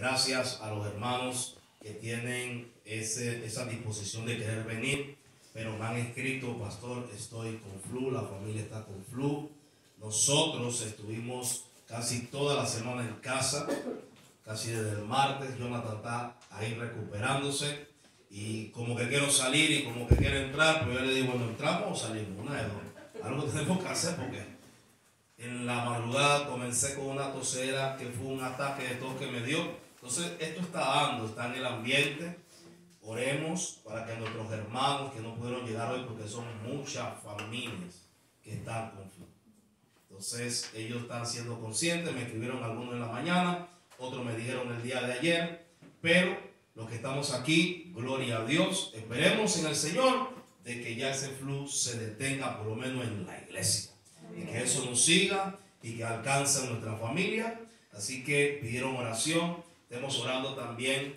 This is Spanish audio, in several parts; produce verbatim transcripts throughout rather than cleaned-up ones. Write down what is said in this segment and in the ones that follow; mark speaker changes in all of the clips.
Speaker 1: Gracias a los hermanos que tienen ese, esa disposición de querer venir, pero me han escrito: pastor, estoy con flu, la familia está con flu. Nosotros estuvimos casi toda la semana en casa, casi desde el martes. Jonathan está ahí recuperándose y como que quiero salir y como que quiero entrar, pero yo le digo: bueno, ¿entramos o salimos? Una de dos. Algo tenemos que hacer, porque en la madrugada comencé con una tosera que fue un ataque de tos que me dio. Entonces esto está dando, está en el ambiente. Oremos para que nuestros hermanos que no pudieron llegar hoy, porque son muchas familias que están con flu. Entonces ellos están siendo conscientes. Me escribieron algunos en la mañana, otros me dijeron el día de ayer, pero los que estamos aquí, gloria a Dios, esperemos en el Señor de que ya ese flu se detenga, por lo menos en la iglesia, y que eso nos siga y que alcance a nuestra familia. Así que pidieron oración. Estamos orando también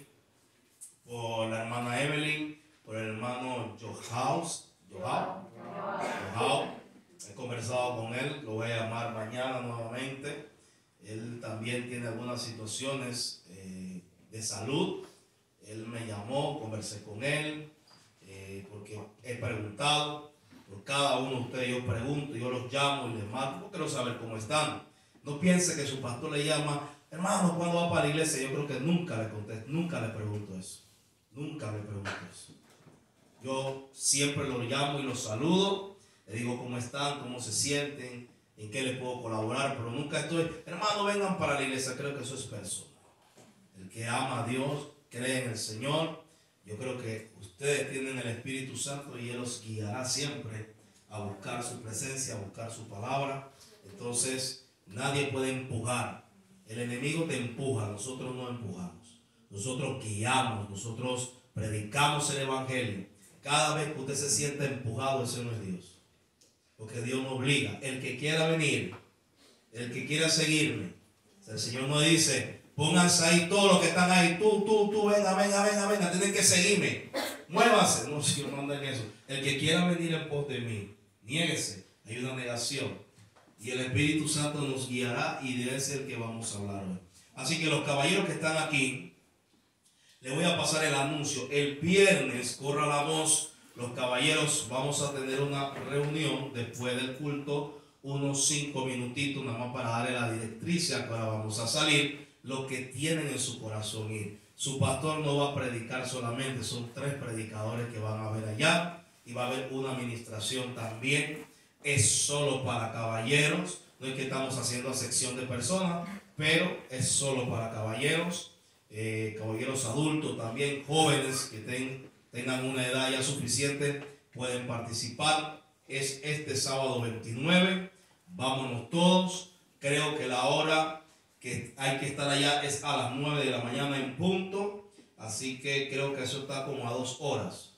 Speaker 1: por la hermana Evelyn, por el hermano Johaus. Johaus. Johaus. He conversado con él, lo voy a llamar mañana nuevamente. Él también tiene algunas situaciones eh, de salud. Él me llamó, conversé con él, eh, porque he preguntado por cada uno de ustedes. Yo pregunto, yo los llamo y les mando. Yo quiero saber cómo están. No piense que su pastor le llama: hermano, ¿cuándo va para la iglesia? Yo creo que nunca le contesto, nunca le pregunto eso. Nunca le pregunto eso. Yo siempre los llamo y los saludo. Le digo cómo están, cómo se sienten, en qué les puedo colaborar. Pero nunca estoy: hermano, vengan para la iglesia. Creo que eso es personal. El que ama a Dios, cree en el Señor. Yo creo que ustedes tienen el Espíritu Santo y Él los guiará siempre a buscar su presencia, a buscar su palabra. Entonces nadie puede empujar. El enemigo te empuja, nosotros no empujamos. Nosotros guiamos, nosotros predicamos el evangelio. Cada vez que usted se sienta empujado, ese no es Dios, porque Dios no obliga. El que quiera venir, el que quiera seguirme, el Señor no dice: pónganse ahí todos los que están ahí, tú, tú, tú, venga, venga, venga, venga, tienen que seguirme, muévanse. No, Señor, no anda en eso. El que quiera venir en pos de mí, niéguese. Hay una negación. Y el Espíritu Santo nos guiará, y de ese es el que vamos a hablar hoy. Así que los caballeros que están aquí, les voy a pasar el anuncio. El viernes, corra la voz, los caballeros vamos a tener una reunión después del culto, unos cinco minutitos nada más para darle la directriz a que ahora vamos a salir. Lo que tienen en su corazón ir. Su pastor no va a predicar solamente, son tres predicadores que van a haber allá, y va a haber una administración también. Es solo para caballeros, no es que estamos haciendo acepción de personas, pero es solo para caballeros, eh, caballeros adultos también, jóvenes que ten, tengan una edad ya suficiente, pueden participar. Es este sábado veintinueve, vámonos todos. Creo que la hora que hay que estar allá es a las nueve de la mañana en punto, así que creo que eso está como a dos horas,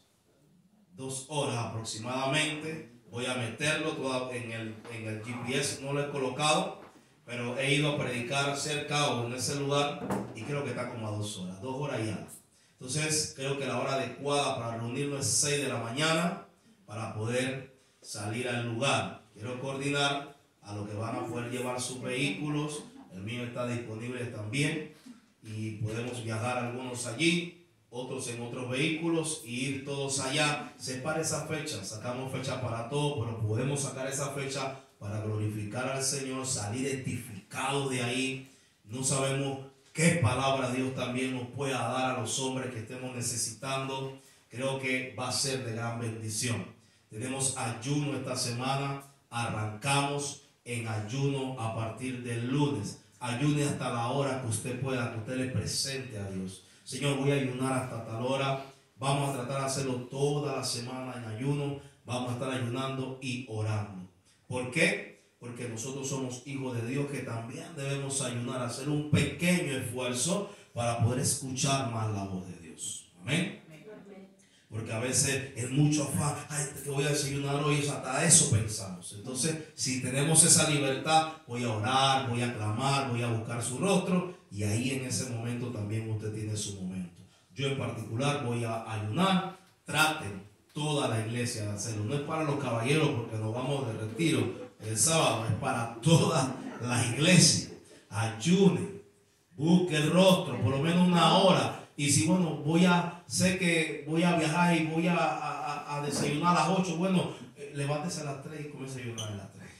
Speaker 1: dos horas aproximadamente. Voy a meterlo todo en el, en el G P S, no lo he colocado, pero he ido a predicar cerca o en ese lugar y creo que está como a dos horas, dos horas y algo. Entonces creo que la hora adecuada para reunirnos es seis de la mañana para poder salir al lugar. Quiero coordinar a los que van a poder llevar sus vehículos. El mío está disponible también y podemos viajar algunos allí, otros en otros vehículos, y ir todos allá. Separe esa fecha, sacamos fecha para todo, pero podemos sacar esa fecha para glorificar al Señor, salir edificados de ahí. No sabemos qué palabra Dios también nos pueda dar a los hombres que estemos necesitando. Creo que va a ser de gran bendición. Tenemos ayuno esta semana, arrancamos en ayuno a partir del lunes. Ayune hasta la hora que usted pueda, que usted le presente a Dios. Señor, voy a ayunar hasta tal hora. Vamos a tratar de hacerlo toda la semana en ayuno. Vamos a estar ayunando y orando. ¿Por qué? Porque nosotros somos hijos de Dios, que también debemos ayunar, hacer un pequeño esfuerzo para poder escuchar más la voz de Dios. Amén. Porque a veces es mucho afán. Ay, que voy a desayunar hoy, hasta eso pensamos. Entonces, si tenemos esa libertad, voy a orar, voy a clamar, voy a buscar su rostro, y ahí en ese momento también usted tiene su momento. Yo en particular voy a ayunar. Traten toda la iglesia de hacerlo. No es para los caballeros porque nos vamos de retiro el sábado, es para toda la iglesia. Ayunen. Busque el rostro, por lo menos una hora. Y si, bueno, voy a, sé que voy a viajar y voy a, a, a desayunar a las ocho, bueno, eh, levántese a las tres y comience a ayunar a las tres.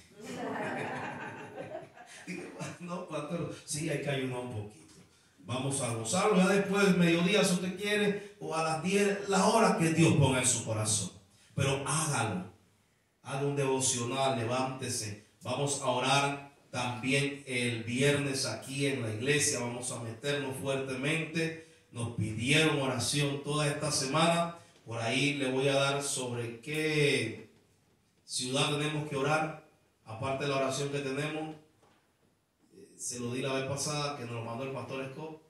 Speaker 1: No, pastor, sí, hay que ayunar un poquito. Vamos a gozarlo ya después del mediodía, si usted quiere, o a las diez, las horas que Dios ponga en su corazón. Pero hágalo. Haga un devocional, levántese. Vamos a orar también el viernes aquí en la iglesia. Vamos a meternos fuertemente. Nos pidieron oración toda esta semana. Por ahí le voy a dar sobre qué ciudad tenemos que orar. Aparte de la oración que tenemos, se lo di la vez pasada que nos lo mandó el pastor Scott.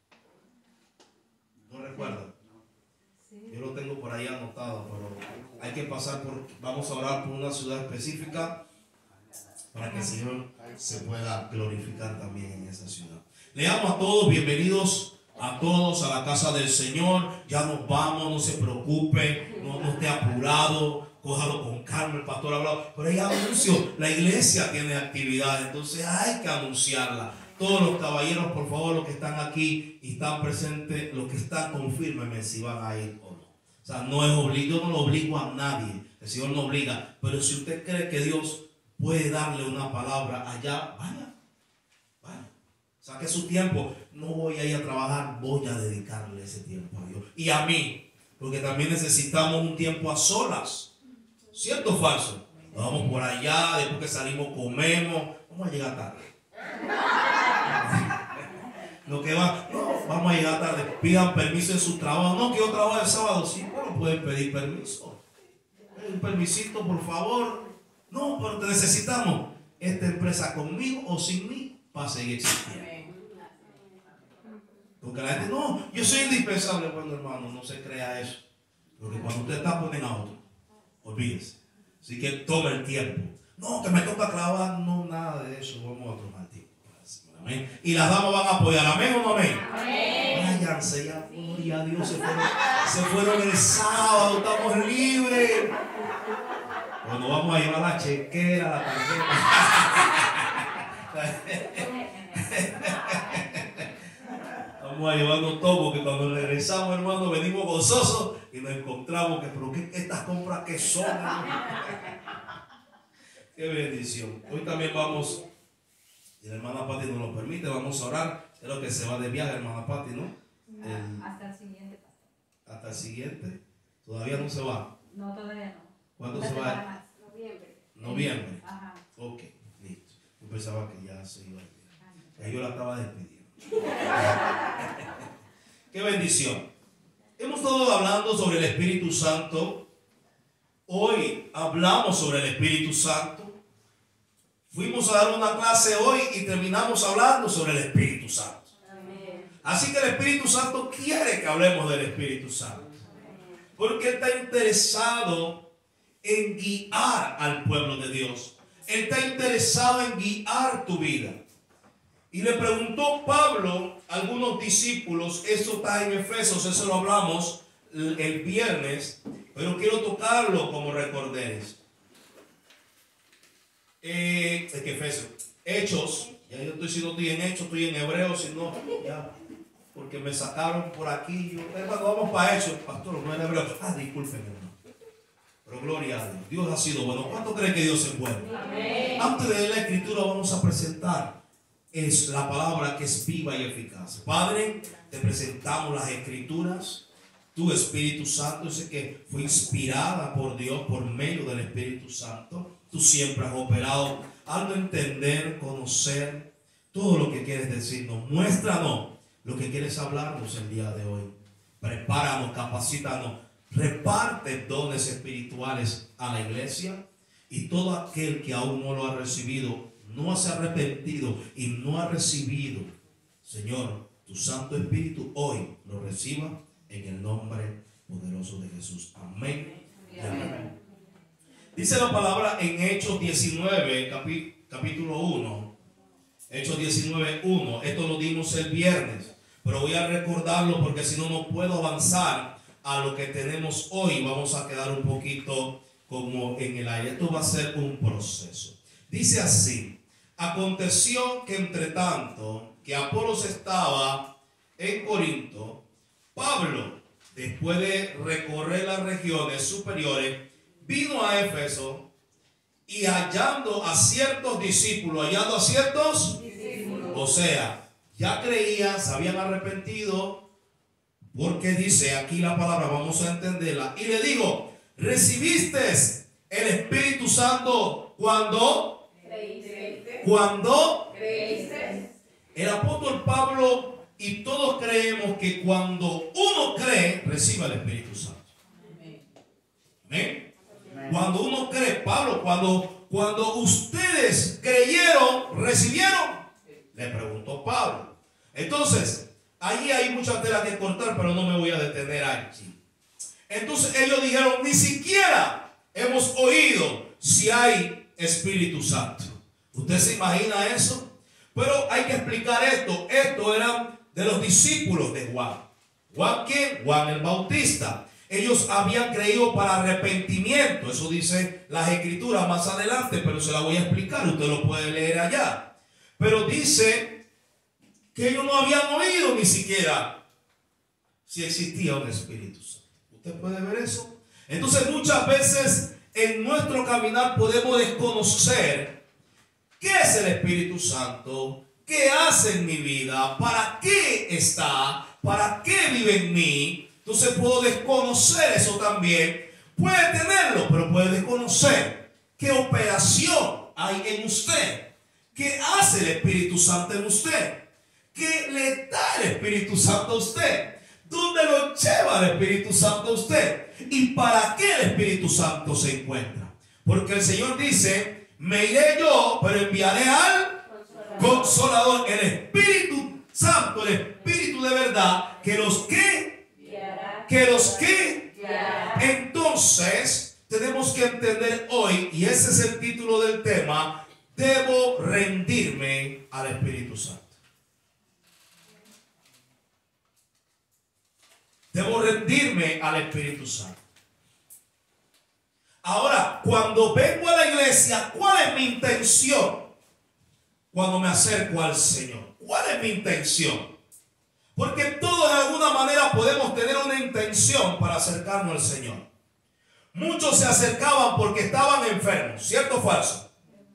Speaker 1: ¿No recuerdan? Yo lo tengo por ahí anotado, pero hay que pasar por, vamos a orar por una ciudad específica para que el Señor se pueda glorificar también en esa ciudad. Le amo a todos, bienvenidos a todos a la casa del Señor. Ya nos vamos, no se preocupe, no, no esté apurado, cójalo con calma. El pastor ha hablado, pero hay anuncio, la iglesia tiene actividad, entonces hay que anunciarla. Todos los caballeros, por favor, los que están aquí y están presentes, los que están, confírmenme si van a ir o no. O sea, no es obligado, yo no lo obligo a nadie, el Señor no obliga, pero si usted cree que Dios puede darle una palabra allá, vaya, vaya. Saque su tiempo. No voy a ir a trabajar, voy a dedicarle ese tiempo a Dios. Y a mí, porque también necesitamos un tiempo a solas. ¿Cierto o falso? Vamos por allá, después que salimos comemos, vamos a llegar tarde. Lo que va, no, vamos a llegar tarde. Pidan permiso en su trabajo. No, que yo trabajo el sábado. Sí, bueno, pueden pedir permiso. Un permisito, por favor. No, pero te necesitamos. Esta empresa conmigo o sin mí va a seguir existiendo. Porque la gente, no, yo soy indispensable. Bueno, hermano, no se crea eso. Porque cuando usted está, ponen a otro. Olvídese. Así que tome el tiempo. No, que me toca clavar. No, nada de eso. Vamos a tomar tiempo. Amén. Y las damas van a apoyar. Amén o no amén. Amén. Váyanse ya. Gloria a Dios. Se fueron, se fueron el sábado. Estamos libres. Cuando vamos a llevar la chequera, la tarjeta. Vamos a llevarnos todo, porque cuando regresamos, hermano, venimos gozosos y nos encontramos que, pero ¿qué, estas compras que son? Qué bendición. Hoy también vamos, y la hermana Pati nos lo permite, vamos a orar. Creo que se va de viaje, hermana Pati, ¿no? El,
Speaker 2: hasta el siguiente, pastor.
Speaker 1: Hasta el siguiente. ¿Todavía no se va?
Speaker 2: No, todavía no.
Speaker 1: ¿Cuándo se va?
Speaker 2: Noviembre.
Speaker 1: Noviembre.
Speaker 2: Ajá.
Speaker 1: Ok, listo. Yo pensaba que ya se iba a ir. Ya yo la estaba despidiendo. Qué bendición. Hemos estado hablando sobre el Espíritu Santo. Hoy hablamos sobre el Espíritu Santo. Fuimos a dar una clase hoy y terminamos hablando sobre el Espíritu Santo. Amén. Así que el Espíritu Santo quiere que hablemos del Espíritu Santo. Porque Él está interesado en guiar al pueblo de Dios. Él está interesado en guiar tu vida. Y le preguntó Pablo a algunos discípulos, eso está en Efesios, eso lo hablamos el viernes, pero quiero tocarlo como recorderes. Eh, es que Efesios, Hechos, ya yo estoy, si no estoy en Hechos, estoy en Hebreo, si no, ya, porque me sacaron por aquí, yo, eh, cuando vamos para Hechos, pastor, no en Hebreo, ah, discúlpenme, hermano. Pero gloria a Dios, Dios ha sido bueno. ¿Cuánto cree que Dios es bueno? Amén. Antes de leer la escritura vamos a presentar es la palabra que es viva y eficaz. Padre, te presentamos las escrituras. Tu Espíritu Santo, yo sé que fue inspirada por Dios por medio del Espíritu Santo. Tú siempre has operado, hazlo entender, conocer todo lo que quieres decirnos. Muéstranos lo que quieres hablarnos el día de hoy. Prepáranos, capacítanos, reparte dones espirituales a la iglesia, y todo aquel que aún no lo ha recibido, no se ha arrepentido y no ha recibido, Señor, tu Santo Espíritu, hoy lo reciba en el nombre poderoso de Jesús. Amén. Y amén. Dice la palabra en Hechos diecinueve, capi, capítulo uno. Hechos diecinueve, uno. Esto lo dimos el viernes, pero voy a recordarlo porque si no, no puedo avanzar a lo que tenemos hoy. Vamos a quedar un poquito como en el aire. Esto va a ser un proceso. Dice así: aconteció que entre tanto que que Apolos estaba en Corinto, Pablo, después de recorrer las regiones superiores, vino a Éfeso y hallando a ciertos discípulos, hallando a ciertos discípulos, o sea, ya creían, se habían arrepentido, porque dice aquí la palabra, vamos a entenderla, y le digo, ¿recibiste el Espíritu Santo cuando? ¿Creíste? ¿Cuando? ¿Creíste? El apóstol Pablo y todos creemos que cuando uno cree, recibe el Espíritu Santo. Amén. Cuando uno cree, Pablo, cuando, cuando ustedes creyeron, recibieron, le preguntó Pablo. Entonces, allí hay mucha tela que cortar, pero no me voy a detener allí. Entonces ellos dijeron, ni siquiera hemos oído si hay Espíritu Santo. ¿Usted se imagina eso? Pero hay que explicar esto. Esto eran de los discípulos de Juan. ¿Juan quién? Juan el Bautista. Ellos habían creído para arrepentimiento. Eso dice las escrituras más adelante, pero se la voy a explicar. Usted lo puede leer allá. Pero dice que ellos no habían oído ni siquiera si existía un Espíritu Santo. ¿Usted puede ver eso? Entonces muchas veces en nuestro caminar podemos desconocer qué es el Espíritu Santo, qué hace en mi vida, para qué está, para qué vive en mí. Entonces puedo desconocer eso también. Puede tenerlo, pero puede desconocer qué operación hay en usted, qué hace el Espíritu Santo en usted, qué le da el Espíritu Santo a usted, dónde lo lleva el Espíritu Santo a usted y para qué el Espíritu Santo se encuentra. Porque el Señor dice, me iré yo, pero enviaré al Consolador, el Espíritu Santo, el Espíritu de verdad, que los que, que los que, entonces tenemos que entender hoy, y ese es el título del tema, debo rendirme al Espíritu Santo. Debo rendirme al Espíritu Santo. Ahora, cuando vengo a la iglesia, ¿cuál es mi intención? Cuando me acerco al Señor, ¿cuál es mi intención? Porque todos de alguna manera podemos tener una intención para acercarnos al Señor. Muchos se acercaban porque estaban enfermos, ¿cierto o falso?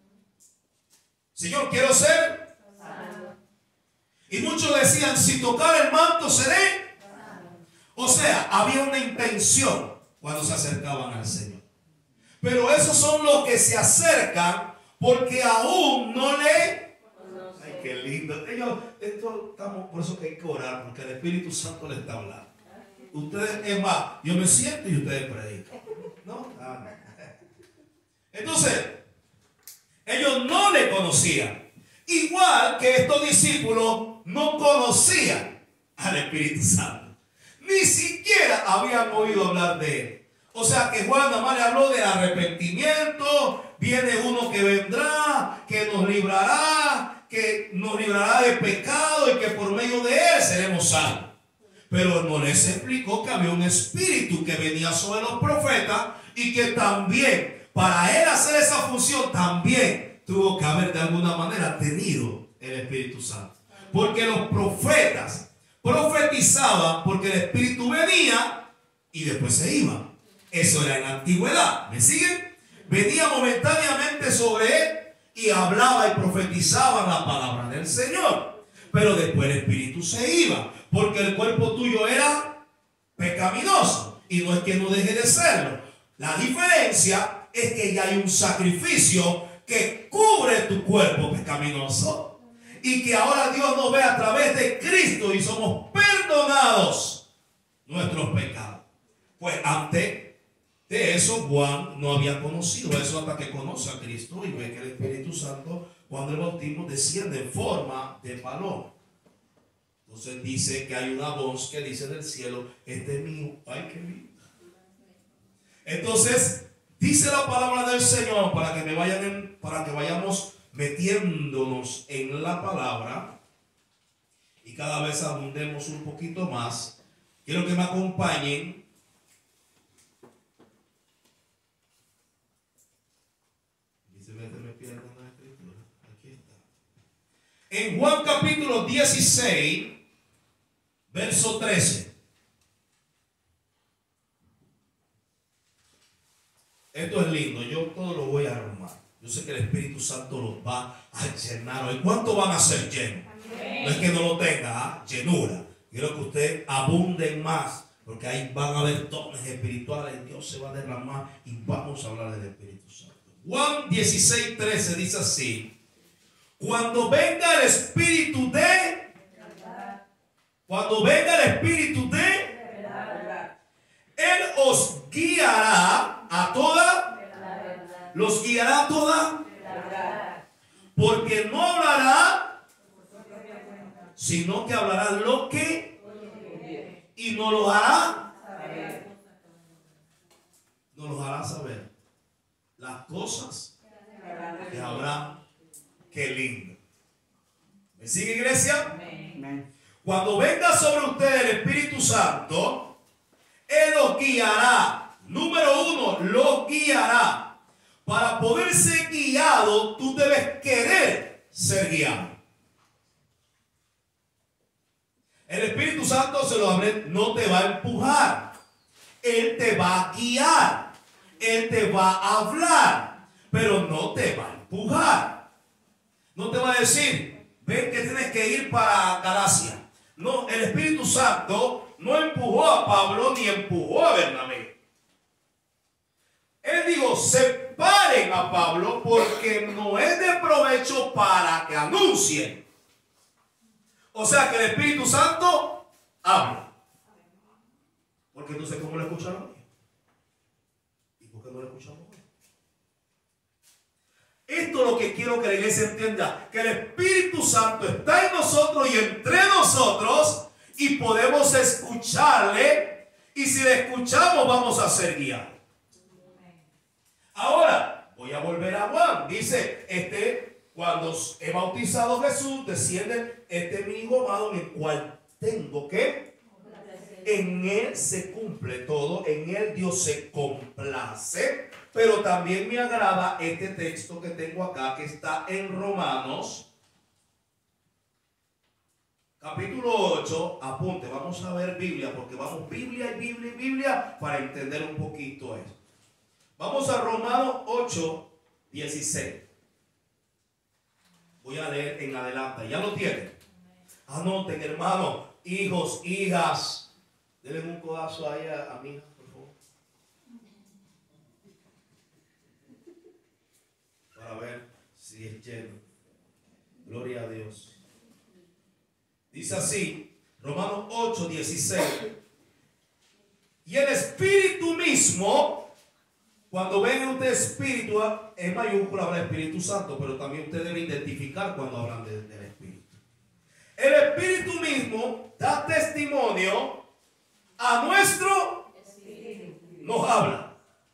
Speaker 1: Señor, quiero ser sano. Y muchos decían, si tocar el manto seré. O sea, había una intención cuando se acercaban al Señor. Pero esos son los que se acercan porque aún no le... Ay, qué lindo. Ellos, esto, estamos, por eso que hay que orar, porque el Espíritu Santo le está hablando. Ustedes, es más, yo me siento y ustedes predican. ¿No? Ah, no. Entonces, ellos no le conocían. Igual que estos discípulos no conocían al Espíritu Santo. Ni siquiera habían oído hablar de él. O sea que Juan nada más le habló de arrepentimiento. Viene uno que vendrá, que nos librará, que nos librará de pecado y que por medio de él seremos salvos. Pero no les explicó que había un espíritu que venía sobre los profetas y que también para él hacer esa función también tuvo que haber de alguna manera tenido el Espíritu Santo. Porque los profetas profetizaban porque el Espíritu venía y después se iba. Eso era en la antigüedad. ¿Me siguen? Venía momentáneamente sobre él y hablaba y profetizaba la palabra del Señor. Pero después el Espíritu se iba porque el cuerpo tuyo era pecaminoso. Y no es que no deje de serlo. La diferencia es que ya hay un sacrificio que cubre tu cuerpo pecaminoso. Y que ahora Dios nos ve a través de Cristo y somos perdonados nuestros pecados. Pues antes de eso Juan no había conocido eso hasta que conoce a Cristo y ve que el Espíritu Santo cuando el bautismo desciende en forma de paloma. Entonces dice que hay una voz que dice del cielo, este es mío. Ay, qué lindo. Entonces dice la palabra del Señor para que me vayan en, para que vayamos metiéndonos en la palabra y cada vez abundemos un poquito más. Quiero que me acompañen y se me, me pierdo en la escritura. Aquí está. En Juan capítulo dieciséis, verso trece. Esto es lindo, yo todo lo voy a armar. Yo sé que el Espíritu Santo los va a llenar hoy. ¿Cuántos van a ser llenos? No es que no lo tenga, ¿ah? Llenura. Quiero que usted abunde más, porque ahí van a haber dones espirituales. Dios se va a derramar y vamos a hablar del Espíritu Santo. Juan dieciséis, trece dice así: cuando venga el Espíritu de cuando venga el Espíritu de Él os guiará a toda los guiará a toda porque no hablará sino que hablará lo que y nos lo hará nos lo hará saber las cosas que habrá. Qué lindo. ¿Me sigue, iglesia? Amén. Cuando venga sobre ustedes el Espíritu Santo, Él los guiará. Número uno, los guiará. Para poder ser guiado, tú debes querer ser guiado. El Espíritu Santo, se lo hablé, no te va a empujar. Él te va a guiar. Él te va a hablar, pero no te va a empujar. No te va a decir, ven que tienes que ir para Galacia. No, el Espíritu Santo no empujó a Pablo ni empujó a Bernabé. Él dijo, separen a Pablo porque no es de provecho para que anuncien. O sea que el Espíritu Santo habla. Porque entonces, ¿cómo lo escucharon? ¿Y por qué no lo escuchamos? Esto es lo que quiero que la iglesia entienda, que el Espíritu Santo está en nosotros y entre nosotros y podemos escucharle, y si le escuchamos vamos a ser guiados. Ahora, voy a volver a Juan. Dice, este, cuando he bautizado a Jesús, desciende, este es mi hijo amado en el cual tengo que, en él se cumple todo, en él Dios se complace. Pero también me agrada este texto que tengo acá, que está en Romanos, capítulo ocho. Apunte, vamos a ver Biblia, porque vamos Biblia y Biblia y Biblia para entender un poquito esto. Vamos a Romanos ocho, dieciséis. Voy a leer en adelante. ¿Ya lo tienen? Anoten, hermanos, hijos, hijas. Denle un codazo ahí a, a mi hija. A ver si es lleno. Gloria a Dios. Dice así, Romanos ocho, dieciséis. Y el Espíritu mismo, cuando ven usted Espíritu, en mayúscula habla Espíritu Santo, pero también usted debe identificar cuando hablan de, del Espíritu. El Espíritu mismo da testimonio a nuestro Espíritu. Nos habla.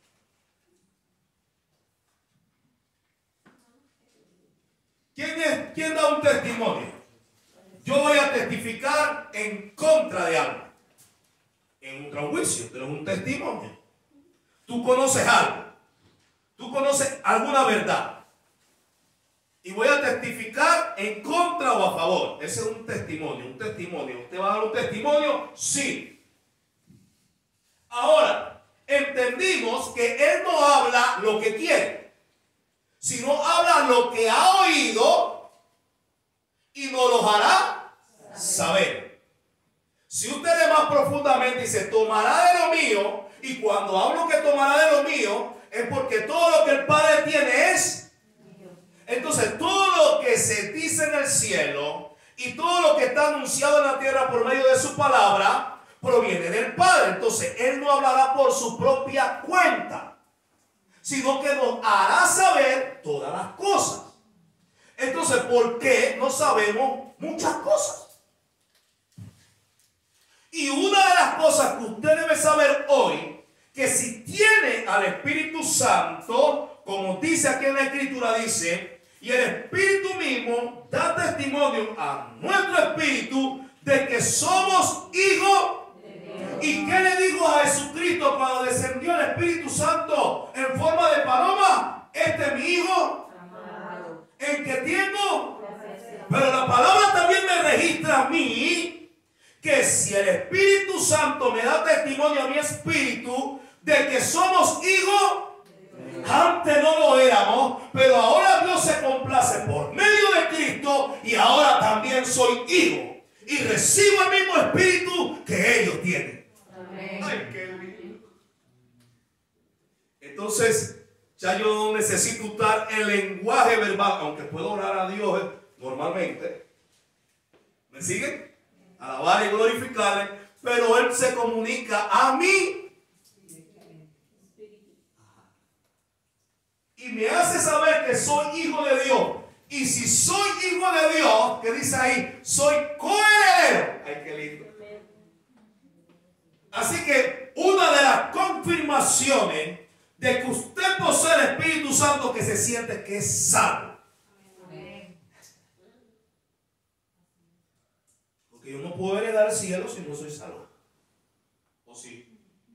Speaker 1: ¿Quién, es, ¿Quién da un testimonio? Yo voy a testificar en contra de algo. En un juicio, pero es un testimonio. Tú conoces algo. Tú conoces alguna verdad. Y voy a testificar en contra o a favor. Ese es un testimonio, un testimonio. ¿Usted va a dar un testimonio? Sí. Ahora, entendimos que Él no habla lo que quiere, sino habla lo que ha oído y nos lo hará saber. Si usted lee más profundamente, dice, tomará de lo mío, y cuando hablo que tomará de lo mío, es porque todo lo que el Padre tiene es. Entonces, todo lo que se dice en el cielo y todo lo que está anunciado en la tierra por medio de su palabra, proviene del Padre. Entonces, Él no hablará por su propia cuenta, sino que nos hará saber todas las cosas. Entonces, ¿por qué no sabemos muchas cosas? Y una de las cosas que usted debe saber hoy, que si tiene al Espíritu Santo, como dice aquí en la Escritura, dice, y el Espíritu mismo da testimonio a nuestro espíritu de que somos hijos. ¿Y qué le dijo a Jesucristo cuando descendió el Espíritu Santo en forma de paloma? Este es mi hijo, amado, en que tengo
Speaker 3: Pero la palabra también me registra a mí que si el Espíritu Santo me da testimonio a mi espíritu de que somos hijos, antes no lo éramos, pero ahora Dios se complace por medio de Cristo y ahora también soy hijo y recibo el mismo espíritu que ellos tienen.
Speaker 2: Amén.
Speaker 3: Ay, qué lindo. Entonces, ya yo no necesito usar el lenguaje verbal, aunque puedo orar a Dios normalmente. ¿Me siguen? Alabar y glorificarle, pero Él se comunica a mí y me hace saber que soy hijo de Dios. Y si soy hijo de Dios, que dice ahí, soy coheredero. Ay, qué lindo. Así que una de las confirmaciones de que usted posee el Espíritu Santo, que se siente que es salvo. Porque yo no puedo heredar el cielo si no soy salvo. ¿O sí?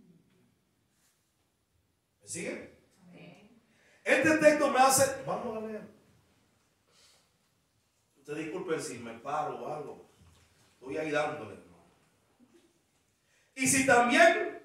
Speaker 3: ¿Me siguen? Este texto me hace, vamos a leer. Usted disculpe si me paro o algo. Estoy ahí dándole, hermano. Y si también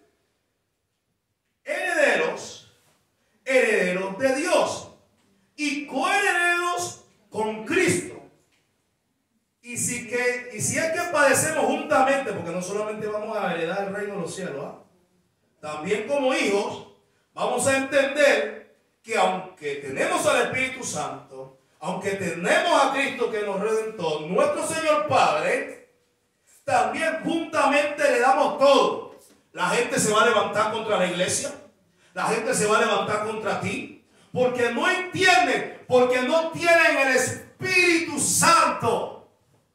Speaker 3: herederos, herederos de Dios y coherederos con Cristo. Y si, que, y si es que padecemos juntamente, porque no solamente vamos a heredar el reino de los cielos, ¿ah? También como hijos, vamos a entender que aunque tenemos al Espíritu Santo, aunque tenemos a Cristo que nos redentó, nuestro Señor Padre, también juntamente le damos todo. La gente se va a levantar contra la iglesia, la gente se va a levantar contra ti, porque no entienden, porque no tienen el Espíritu Santo.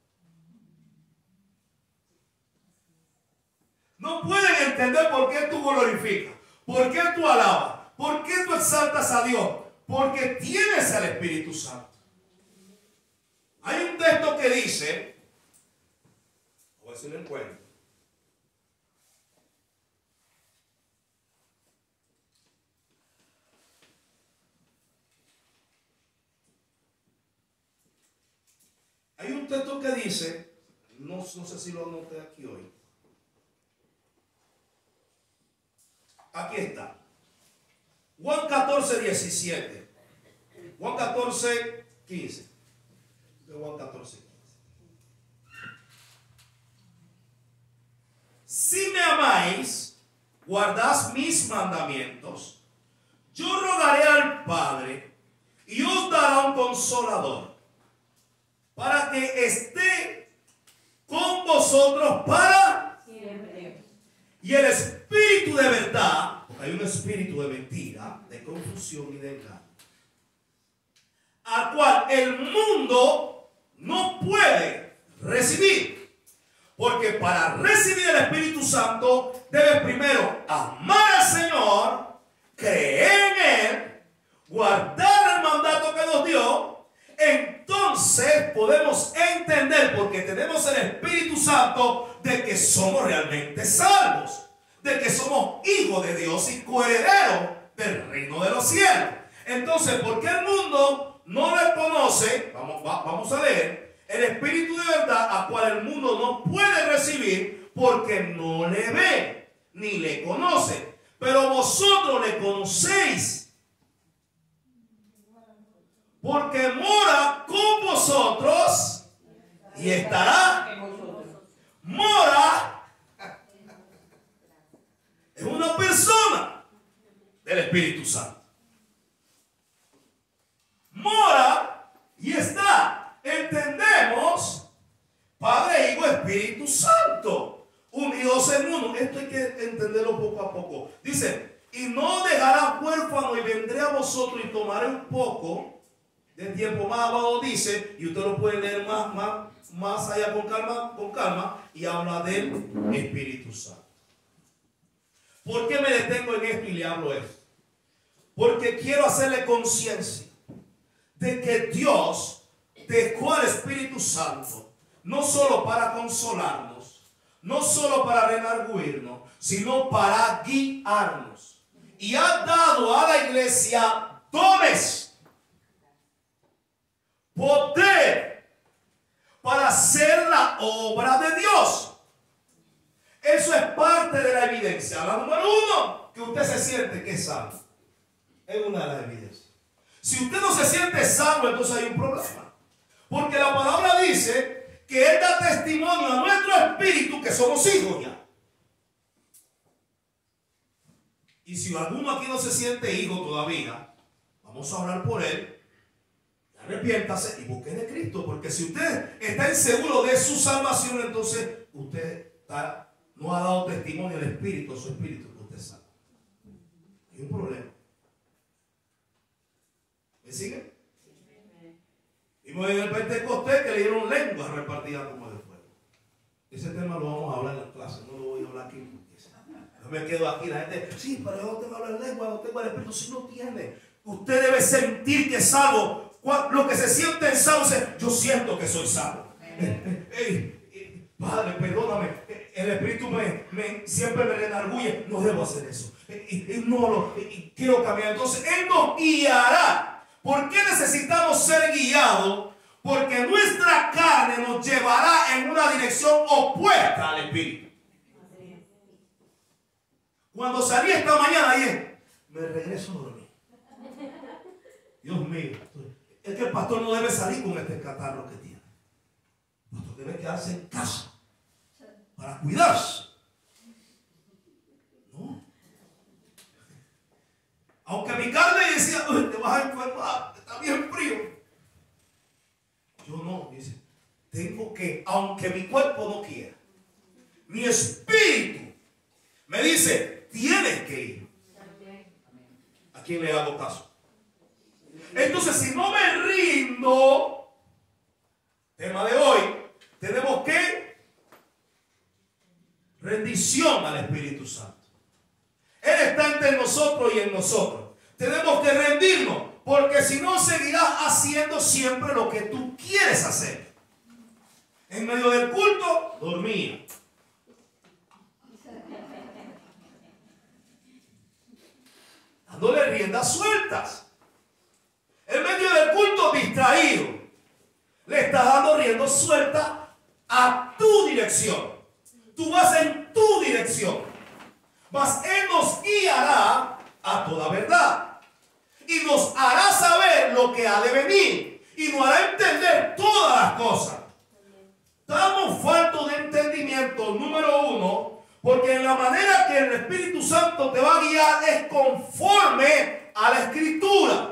Speaker 3: No pueden entender por qué tú glorificas, por qué tú alabas. ¿Por qué tú exaltas a Dios? Porque tienes al Espíritu Santo. Hay un texto que dice, a ver si lo encuentro. Hay un texto que dice, no, no sé si lo anoté aquí hoy. Aquí está. Juan catorce, diecisiete. Juan catorce, quince. Juan catorce, quince. Si me amáis, guardad mis mandamientos, yo rogaré al Padre y os dará un consolador para que esté con vosotros para
Speaker 2: Siempre.
Speaker 3: y el Espíritu de verdad. Hay un espíritu de mentira, de confusión y de engaño, al cual el mundo no puede recibir. Porque para recibir el Espíritu Santo debes primero amar al Señor, creer en Él, guardar el mandato que nos dio. Entonces podemos entender, porque tenemos el Espíritu Santo, de que somos realmente salvos, de que somos hijos de Dios y coherederos del reino de los cielos. Entonces, ¿por qué el mundo no le conoce? Vamos, va, vamos a leer. El Espíritu de verdad, a cual el mundo no puede recibir, porque no le ve ni le conoce. Pero vosotros le conocéis, porque mora con vosotros y estará. Mora es una persona del Espíritu Santo. Mora y está. Entendemos Padre, Hijo, Espíritu Santo, unidos en uno. Esto hay que entenderlo poco a poco. Dice, y no dejará huérfano, y vendré a vosotros y tomaré un poco de tiempo. Más abajo dice, y usted lo puede leer más, más, más allá con calma, con calma, y habla del Espíritu Santo. ¿Por qué me detengo en esto y le hablo esto? Porque quiero hacerle conciencia de que Dios dejó al Espíritu Santo no solo para consolarnos, no solo para redarguirnos, sino para guiarnos. Y ha dado a la iglesia dones, poder para hacer la obra de Dios. Eso es parte de la evidencia. La número uno, que usted se siente que es salvo. Es una de las evidencias. Si usted no se siente salvo, entonces hay un problema. Porque la palabra dice que Él da testimonio a nuestro espíritu que somos hijos ya. Y si alguno aquí no se siente hijo todavía, vamos a orar por él. Arrepiéntase y busque de Cristo. Porque si usted está inseguro de su salvación, entonces usted está, no ha dado testimonio al espíritu, su espíritu que usted sabe. Hay un problema. ¿Me siguen? Vimos en el Pentecostés que le dieron lenguas repartidas como de fuego. Ese tema lo vamos a hablar en la clase, no lo voy a hablar aquí. Yo me quedo aquí, la gente, sí, pero yo no tengo que hablar lengua, no tengo el espíritu. Si no tiene, usted debe sentir que es salvo. Lo que se siente en salvo, yo siento que soy salvo. Eh, eh, eh, Padre, perdóname, el espíritu me, me, siempre me redarguye, no debo hacer eso. Eh, eh, no lo, eh, quiero cambiar. Entonces, Él nos guiará. ¿Por qué necesitamos ser guiados? Porque nuestra carne nos llevará en una dirección opuesta al espíritu. Cuando salí esta mañana dije, me regreso a dormir. Dios mío, es que el pastor no debe salir con este catarro que tiene. El pastor debe quedarse en casa para cuidarse. ¿No? Aunque mi carne decía, te vas a enfermar, está bien frío. Yo no, dice, tengo que, aunque mi cuerpo no quiera, mi espíritu me dice, tienes que ir. ¿A quién le hago caso? Entonces, si no me rindo, tema de hoy, tenemos que rendición al Espíritu Santo. Él está entre nosotros y en nosotros. Tenemos que rendirnos, porque si no seguirás haciendo siempre lo que tú quieres hacer. En medio del culto, dormía. Dándole riendas sueltas. En medio del culto, distraído. Le estás dando riendas sueltas a tu dirección. Tú vas en tu dirección. Mas Él nos guiará a toda verdad. Y nos hará saber lo que ha de venir. Y nos hará entender todas las cosas. Estamos faltos de entendimiento, número uno. Porque en la manera que el Espíritu Santo te va a guiar es conforme a la Escritura.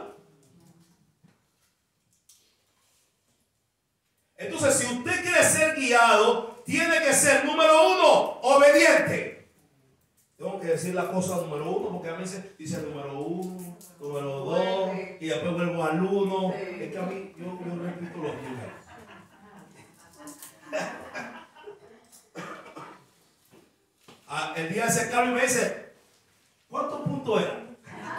Speaker 3: Entonces, si usted quiere ser guiado, tiene que ser, número uno, obediente. Tengo que decir la cosa número uno, porque a mí se dice número uno, número dos, y después vuelvo al uno. Es que a mí, yo, yo repito los números. El día de ese cambio me dice, ¿cuántos puntos eran?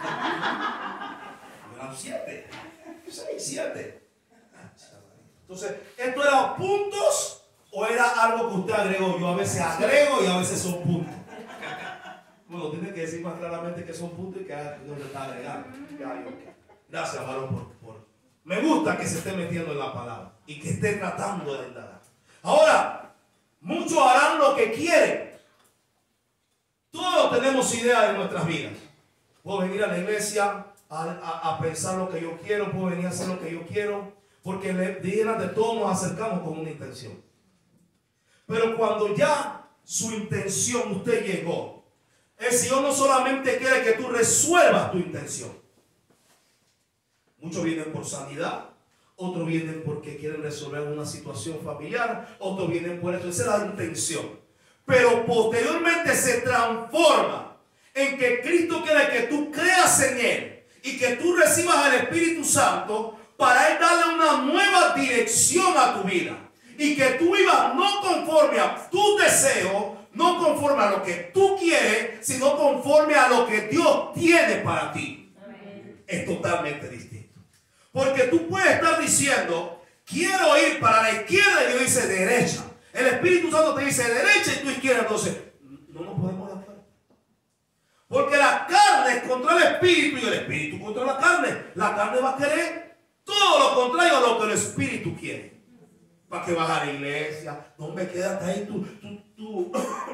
Speaker 3: Eran siete. Seis, siete. Entonces, ¿esto era puntos o era algo que usted agregó? Yo a veces agrego y a veces son puntos. Bueno, tiene que decir más claramente que son puntos y que no le está agregando. Gracias, varón, por, por. Me gusta que se esté metiendo en la palabra y que esté tratando de indagar. Ahora, muchos harán lo que quieren. Todos tenemos ideas de nuestras vidas. Puedo venir a la iglesia a, a, a pensar lo que yo quiero, puedo venir a hacer lo que yo quiero, porque delante de todos nos acercamos con una intención. Pero cuando ya su intención usted llegó, el Señor no solamente quiere que tú resuelvas tu intención. Muchos vienen por sanidad, otros vienen porque quieren resolver una situación familiar, otros vienen por eso. Esa es la intención. Pero posteriormente se transforma en que Cristo quiere que tú creas en Él y que tú recibas al Espíritu Santo para Él darle una nueva dirección a tu vida. Y que tú vivas no conforme a tus deseos, no conforme a lo que tú quieres, sino conforme a lo que Dios tiene para ti. Amén. Es totalmente distinto. Porque tú puedes estar diciendo, quiero ir para la izquierda, y Dios dice derecha. El Espíritu Santo te dice derecha y tú izquierda. Entonces, no nos podemos de acuerdo. Porque la carne es contra el Espíritu y el Espíritu contra la carne. La carne va a querer todo lo contrario a lo que el Espíritu quiere. ¿Para qué vas a la iglesia? No me quédate ahí, tú, tú, tú.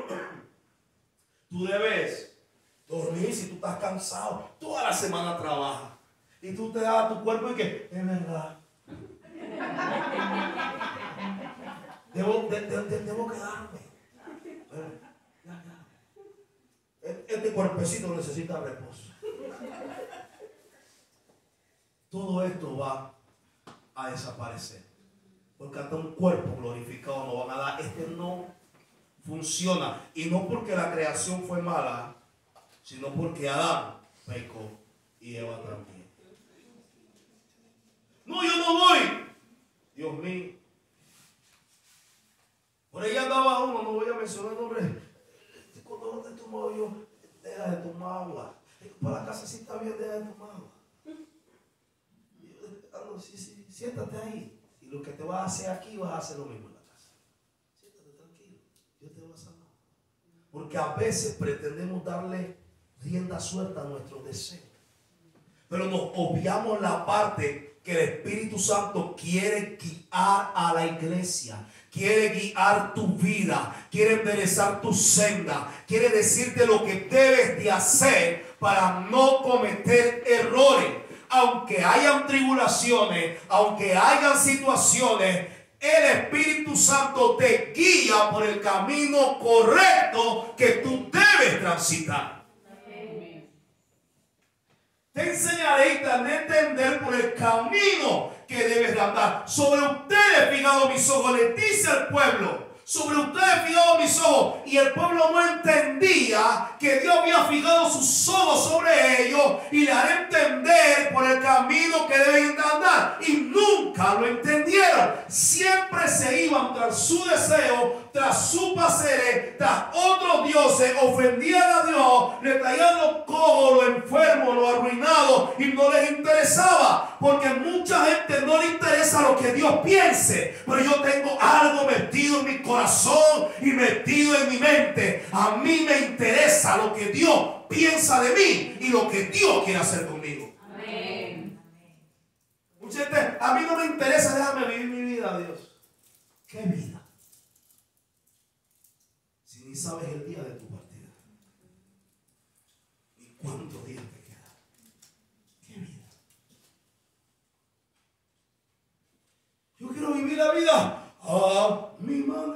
Speaker 3: Tú debes dormir si tú estás cansado. Toda la semana trabajas. Y tú te das a tu cuerpo y que, es verdad. Debo, de, de, de, debo quedarme. Pero, ya, ya. Este cuerpecito necesita reposo. Todo esto va a desaparecer. Porque hasta un cuerpo glorificado no van a dar. Este no funciona. Y no porque la creación fue mala, sino porque Adán pecó y Eva también. No, yo no voy. Dios mío. Por ahí andaba uno, no voy a mencionar el nombre. Cuando te tomaba yo, deja de tomar agua. Para la casa sí está bien, deja de tomar agua. Yo, sí, sí, siéntate ahí. Y lo que te vas a hacer aquí, vas a hacer lo mismo en la casa. Siéntate tranquilo. Dios te va a sanar. Porque a veces pretendemos darle rienda suelta a nuestros deseos. Pero nos obviamos la parte que el Espíritu Santo quiere guiar a la iglesia. Quiere guiar tu vida, quiere enderezar tu senda, quiere decirte lo que debes de hacer para no cometer errores. Aunque hayan tribulaciones, aunque hayan situaciones, el Espíritu Santo te guía por el camino correcto que tú debes transitar. Te enseñaré y te haré entender por el camino que debes de andar. Sobre ustedes fijado mis ojos, les dice al pueblo. Sobre ustedes fijado mis ojos. Y el pueblo no entendía que Dios había fijado sus ojos sobre ellos. Y le haré entender por el camino que deben de andar. Y nunca lo entendieron. Siempre se iban tras su deseo, tras su placeres, tras otros dioses. Ofendían a Dios, le traían los cojos, los enfermos, los arruinados. Y no les interesaba. Porque a mucha gente no le interesa lo que Dios piense. Pero yo tengo algo metido en mi corazón y metido en mi mente. A mí me interesa lo que Dios piensa de mí y lo que Dios quiere hacer conmigo. Amén. Mucha gente, a mí no me interesa, déjame vivir mi vida, Dios. ¿Qué vida? Si ni sabes el día de tu partida, ni cuántos días te quedan. ¿Qué vida? Yo quiero vivir la vida a mi manera.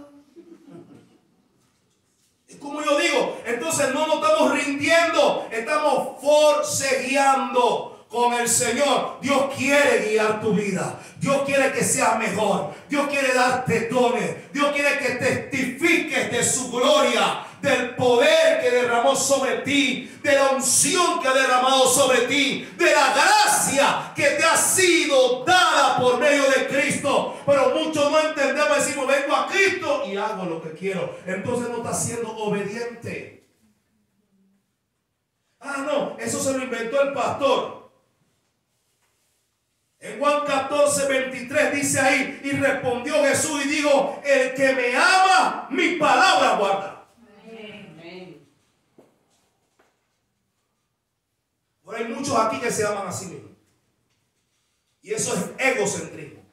Speaker 3: Como yo digo, entonces no nos estamos rindiendo, estamos forcejeando con el Señor. Dios quiere guiar tu vida. Dios quiere que seas mejor. Dios quiere darte dones. Dios quiere que testifiques de su gloria, del poder que derramó sobre ti, de la unción que ha derramado sobre ti, de la gracia que te ha sido dada por medio de Cristo. Pero muchos no entendemos, decimos, vengo a Cristo y hago lo que quiero. Entonces no estás siendo obediente. Ah, no, eso se lo inventó el pastor. En Juan catorce, veintitrés dice ahí, y respondió Jesús y dijo, el que me ama, mi palabra guarda. Amén. Ahora hay muchos aquí que se aman a sí mismos. Y eso es egocentrismo.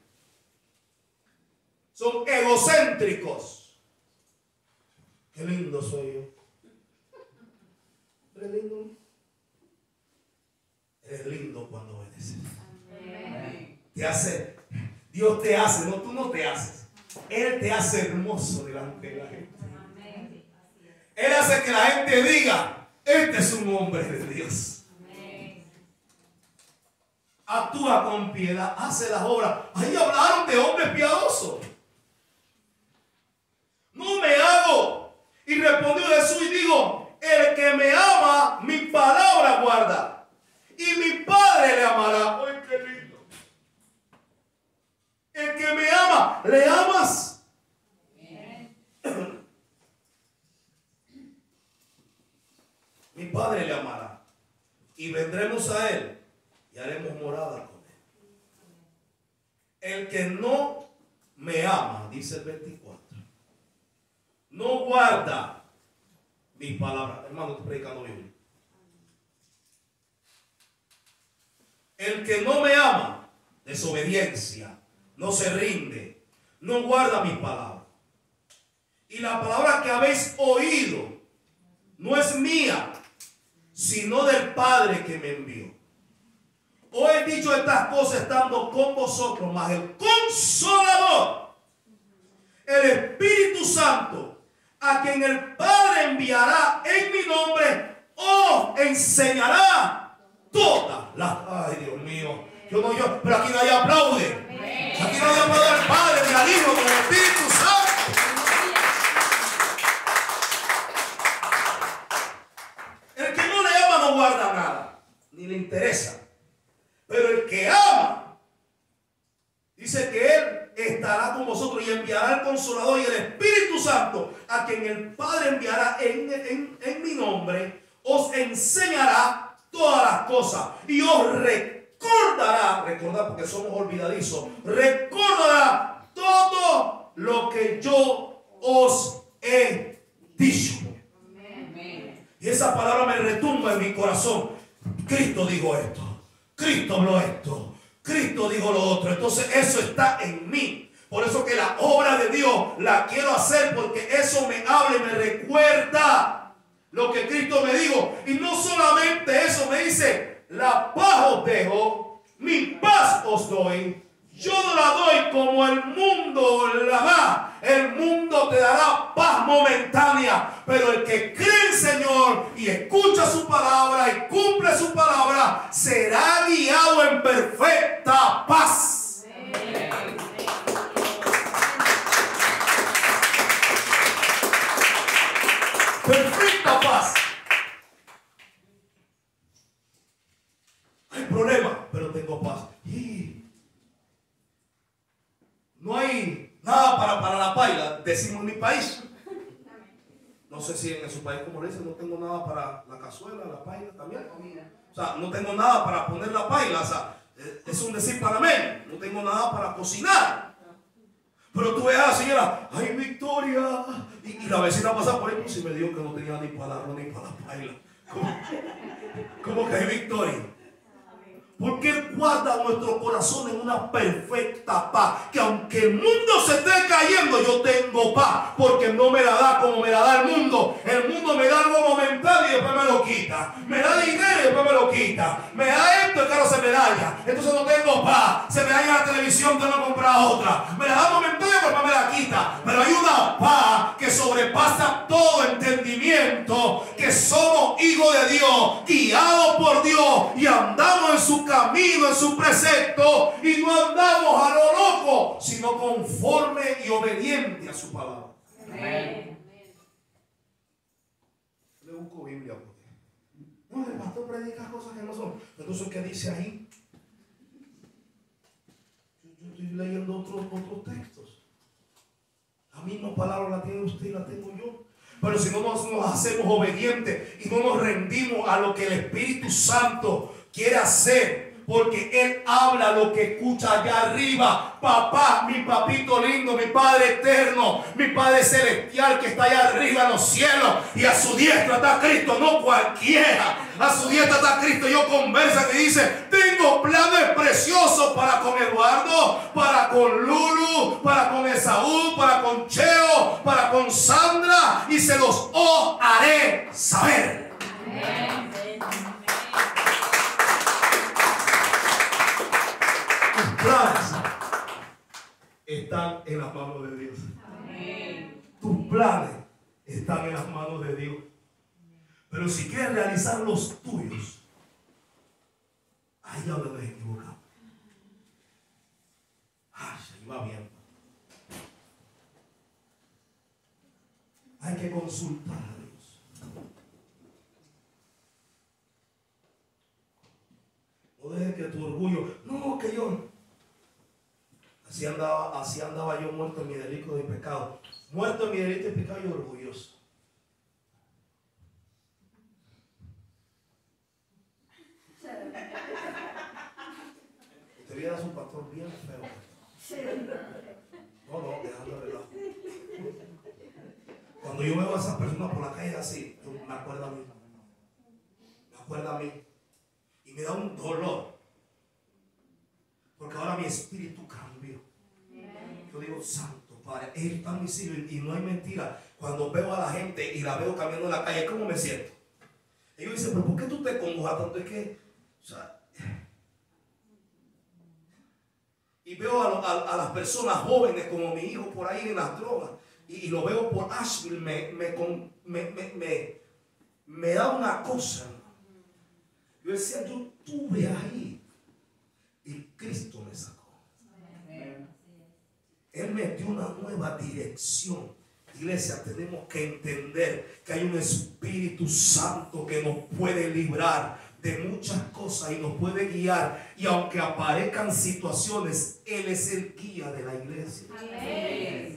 Speaker 3: Son egocéntricos. Qué lindo soy yo. ¿Eres lindo? Eres lindo cuando obedeces. Te hace, Dios te hace, no, tú no te haces. Él te hace hermoso delante de la gente. Él hace que la gente diga, este es un hombre de Dios. Actúa con piedad, hace las obras. Ahí hablaron de hombres piadosos. No me hago. Y respondió Jesús y dijo, el que me ama, mi palabra guarda. Y mi Padre le amará. ¡Ay, qué lindo! El que me ama, ¿le amas? Mi Padre le amará. Y vendremos a Él y haremos morada con Él. El que no me ama, dice el veinticuatro, no guarda mis palabras. Hermano, estoy predicando Biblia. El que no me ama, desobediencia, no se rinde, no guarda mis palabras. Y la palabra que habéis oído no es mía, sino del Padre que me envió. Os he dicho estas cosas estando con vosotros, mas el Consolador, el Espíritu Santo, a quien el Padre enviará en mi nombre, os enseñará todas las... Ay, Dios mío, yo no, yo, pero aquí nadie aplaude. Aquí nadie aplaude al Padre, ni al Hijo, ni al Espíritu Santo. El que no le ama no guarda nada, ni le interesa. Pero el que ama, dice que Él estará con vosotros y enviará al Consolador y el Espíritu Santo, a quien el Padre enviará en, en, en mi nombre, os enseñará todas las cosas y os recordará, recordad porque somos olvidadizos, recordará todo lo que yo os he dicho. Y esa palabra me retumba en mi corazón. Cristo dijo esto. Cristo habló esto. Cristo dijo lo otro. Entonces eso está en mí. Por eso que la obra de Dios la quiero hacer, porque eso me habla y me recuerda lo que Cristo me dijo. Y no solamente eso, me dice, la paz os dejo, mi paz os doy. Yo no la doy como el mundo la da. El mundo te dará paz momentánea, pero el que cree en el Señor y escucha su palabra y cumple su palabra será guiado en perfecta paz. Perfecta paz. Hay problemas, pero tengo paz. Y no hay nada para, para la paila, decimos en mi país. No sé si en su país como le dicen, no tengo nada para la cazuela, la paila también. O sea, no tengo nada para poner la paila. O sea, es un decir panameño. No tengo nada para cocinar. Pero tú ves a la señora, ¡ay, Victoria! Y, y la vecina pasa por ahí, pues y me dijo que no tenía ni para la arroz ni para la paila. ¿Cómo, cómo que hay Victoria? Porque Él guarda nuestro corazón en una perfecta paz. Que aunque el mundo se esté cayendo, yo tengo paz. Porque no me la da como me la da el mundo. El mundo me da algo momentáneo y después me lo quita. Me da dinero y después me lo quita. Me da esto y claro se me daña. Entonces no tengo paz. Se me daña la televisión, tengo que comprar otra. Me la da momentáneo y después me la quita. Pero hay una paz que sobrepasa todo entendimiento. Que somos hijos de Dios, guiados por Dios y andamos en su camino, en su precepto, y no andamos a lo loco, sino conforme y obediente a su palabra. Amén. Le busco Biblia porque no, el pastor predica cosas que no son. Entonces, ¿qué dice ahí? Yo, yo estoy leyendo otros, otros textos. La misma palabra la tiene usted y la tengo yo. Pero si no nos, nos hacemos obedientes y no nos rendimos a lo que el Espíritu Santo quiere hacer, porque Él habla lo que escucha allá arriba. Papá, mi papito lindo, mi Padre eterno, mi Padre celestial que está allá arriba en los cielos, y a su diestra está Cristo, no cualquiera. A su diestra está Cristo. Yo conversa que dice, tengo planes preciosos para con Eduardo, para con Lulu, para con Esaú, para con Cheo, para con Sandra, y se los os haré saber. Amén. Tus planes están en las manos de Dios. Amén. Tus planes están en las manos de Dios. Pero si quieres realizar los tuyos, ahí ya lo ves equivocado. Ay, ahí va bien. Hay que consultar a Dios. No dejes que tu orgullo, no, que yo, así andaba, así andaba yo muerto en mi delito y pecado. Muerto en mi delito y pecado y orgulloso. Usted viera a su pastor bien feo. No, no, dejando de relajo. Cuando yo veo a esas personas por la calle así, yo me acuerdo a mí. Me acuerdo a mí. Y me da un dolor. Porque ahora mi espíritu cambió. Yo digo, santo Padre, Él está en mi sitio y no hay mentira. Cuando veo a la gente y la veo caminando en la calle, ¿cómo me siento? Ellos dicen, pero ¿por qué tú te congojas tanto? Es que, o sea, y veo a, a, a las personas jóvenes como mi hijo por ahí en las drogas. Y, y lo veo por Asheville, me, me, me, me, me, me da una cosa. Yo decía, yo estuve ahí y Cristo me sacó. Él me dio una nueva dirección. Iglesia, tenemos que entender que hay un Espíritu Santo que nos puede librar de muchas cosas y nos puede guiar. Y aunque aparezcan situaciones, Él es el guía de la iglesia.
Speaker 2: Amén.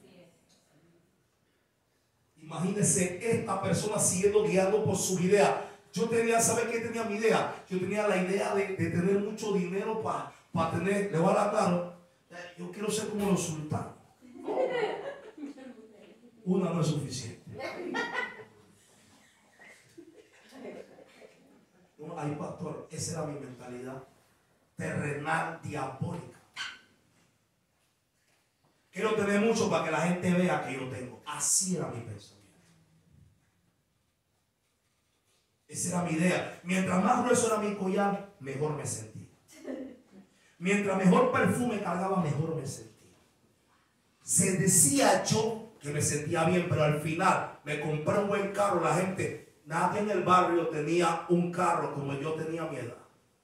Speaker 3: Imagínense esta persona siguiendo guiando por su idea. Yo tenía, ¿sabe qué tenía mi idea? Yo tenía la idea de, de tener mucho dinero para pa tener, le voy a dar claro, yo quiero ser como los sultanes. Una no es suficiente. No, ay, pastor, esa era mi mentalidad terrenal, diabólica. Quiero tener mucho para que la gente vea que yo tengo. Así era mi pensamiento. Esa era mi idea. Mientras más grueso era mi collar, mejor me sentía. Mientras mejor perfume cargaba, mejor me sentía. Se decía yo que me sentía bien, pero al final me compré un buen carro. La gente, nadie en el barrio tenía un carro como yo tenía a mi edad.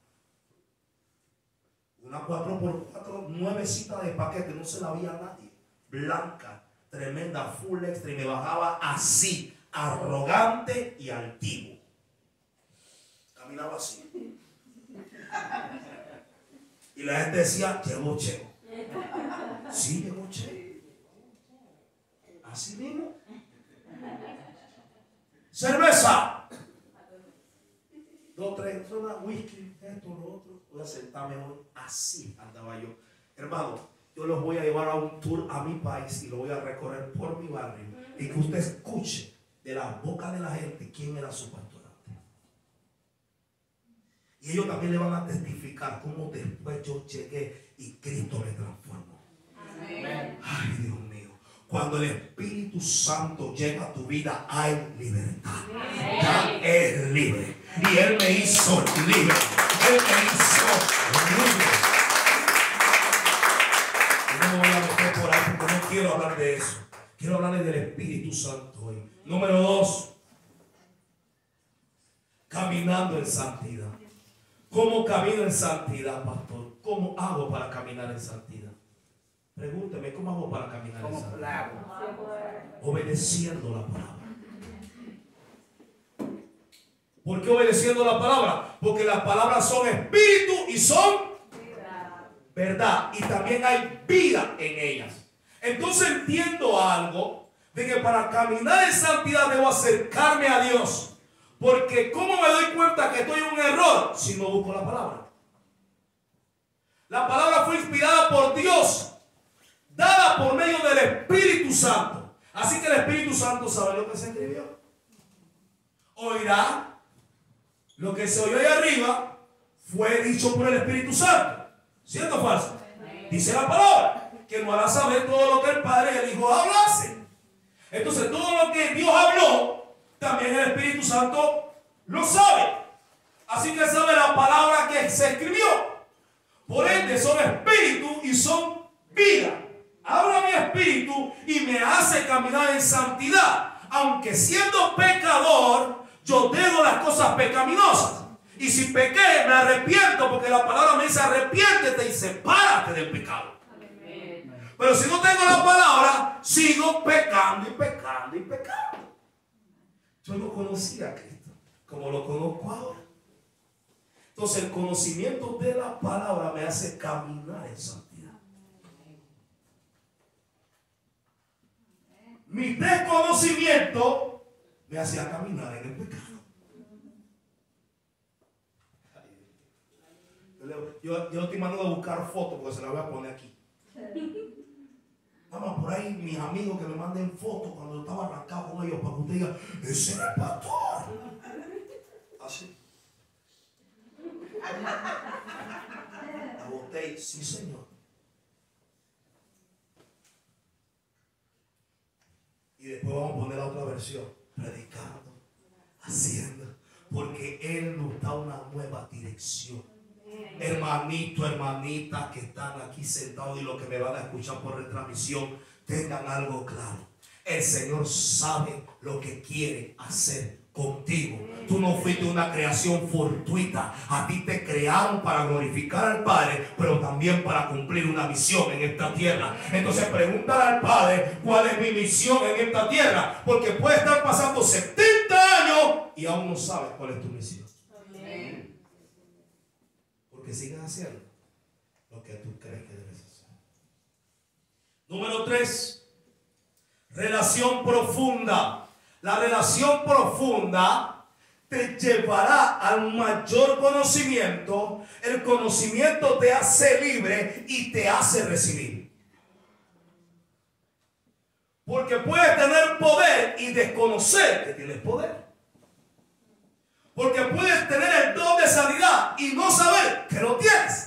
Speaker 3: Una cuatro por cuatro, nuevecita de paquete, no se la veía a nadie. Blanca, tremenda, full extra, y me bajaba así, arrogante y altivo. Caminaba así. Y la gente decía, llegó Cheo. Sí, llegó Cheo. Así mismo. Cerveza. Dos, tres, una whisky, esto, lo otro. Voy a sentarme hoy. Así andaba yo. Hermano, yo los voy a llevar a un tour a mi país y lo voy a recorrer por mi barrio. Y que usted escuche de la boca de la gente quién era su pastorante. Y ellos también le van a testificar cómo después yo llegué y Cristo me transformó. Amén. Ay, Dios mío. Cuando el Espíritu Santo llega a tu vida, hay libertad. Amén. Ya es libre. Y Él me hizo libre. Él me hizo libre. Y no me voy a meter por ahí porque no quiero hablar de eso. Quiero hablarles del Espíritu Santo hoy. Número dos. Caminando en santidad. ¿Cómo camino en santidad, pastor? ¿Cómo hago para caminar en santidad? Pregúnteme, ¿cómo hago para caminar en santidad? Obedeciendo la palabra. ¿Por qué obedeciendo la palabra? Porque las palabras son espíritu y son verdad. Y también hay vida en ellas. Entonces entiendo algo de que para caminar en santidad debo acercarme a Dios. Porque ¿cómo me doy cuenta que estoy en un error si no busco la palabra? La palabra fue inspirada por Dios, dada por medio del Espíritu Santo. Así que el Espíritu Santo sabe lo que se escribió. Oirá lo que se oyó ahí arriba, fue dicho por el Espíritu Santo. ¿Cierto o falso? Dice la palabra que nos hará saber todo lo que el Padre y el Hijo hablasen. Entonces todo lo que Dios habló, también el Espíritu Santo lo sabe. Así que sabe la palabra que se escribió. Por ende son espíritu y son vida. Habla mi espíritu y me hace caminar en santidad. Aunque siendo pecador, yo dejo las cosas pecaminosas. Y si pequé, me arrepiento, porque la palabra me dice arrepiéntete y sepárate del pecado. Pero si no tengo la palabra, sigo pecando y pecando y pecando. Yo no conocía a Cristo como lo conozco ahora. Entonces el conocimiento de la palabra me hace caminar en santidad. Mi desconocimiento me hacía caminar en el pecado. Yo, yo estoy mandando a buscar fotos porque se las voy a poner aquí. Vamos por ahí, mis amigos que me manden fotos cuando yo estaba arrancado con ellos para que usted diga, ese es el pastor. Así. A usted, sí, señor. versión, predicando, haciendo, porque Él nos da una nueva dirección. Hermanito, hermanita que están aquí sentados y los que me van a escuchar por retransmisión, tengan algo claro. El Señor sabe lo que quiere hacer contigo. Tú no fuiste una creación fortuita. A ti te crearon para glorificar al Padre, pero también para cumplir una misión en esta tierra. Entonces pregúntale al Padre cuál es mi misión en esta tierra, porque puede estar pasando setenta años y aún no sabes cuál es tu misión. Amén. Porque sigues haciendo lo que tú crees que debes hacer. Número tres. Relación profunda. La relación profunda te llevará al mayor conocimiento. El conocimiento te hace libre y te hace recibir. Porque puedes tener poder y desconocer que tienes poder. Porque puedes tener el don de sanidad y no saber que lo tienes.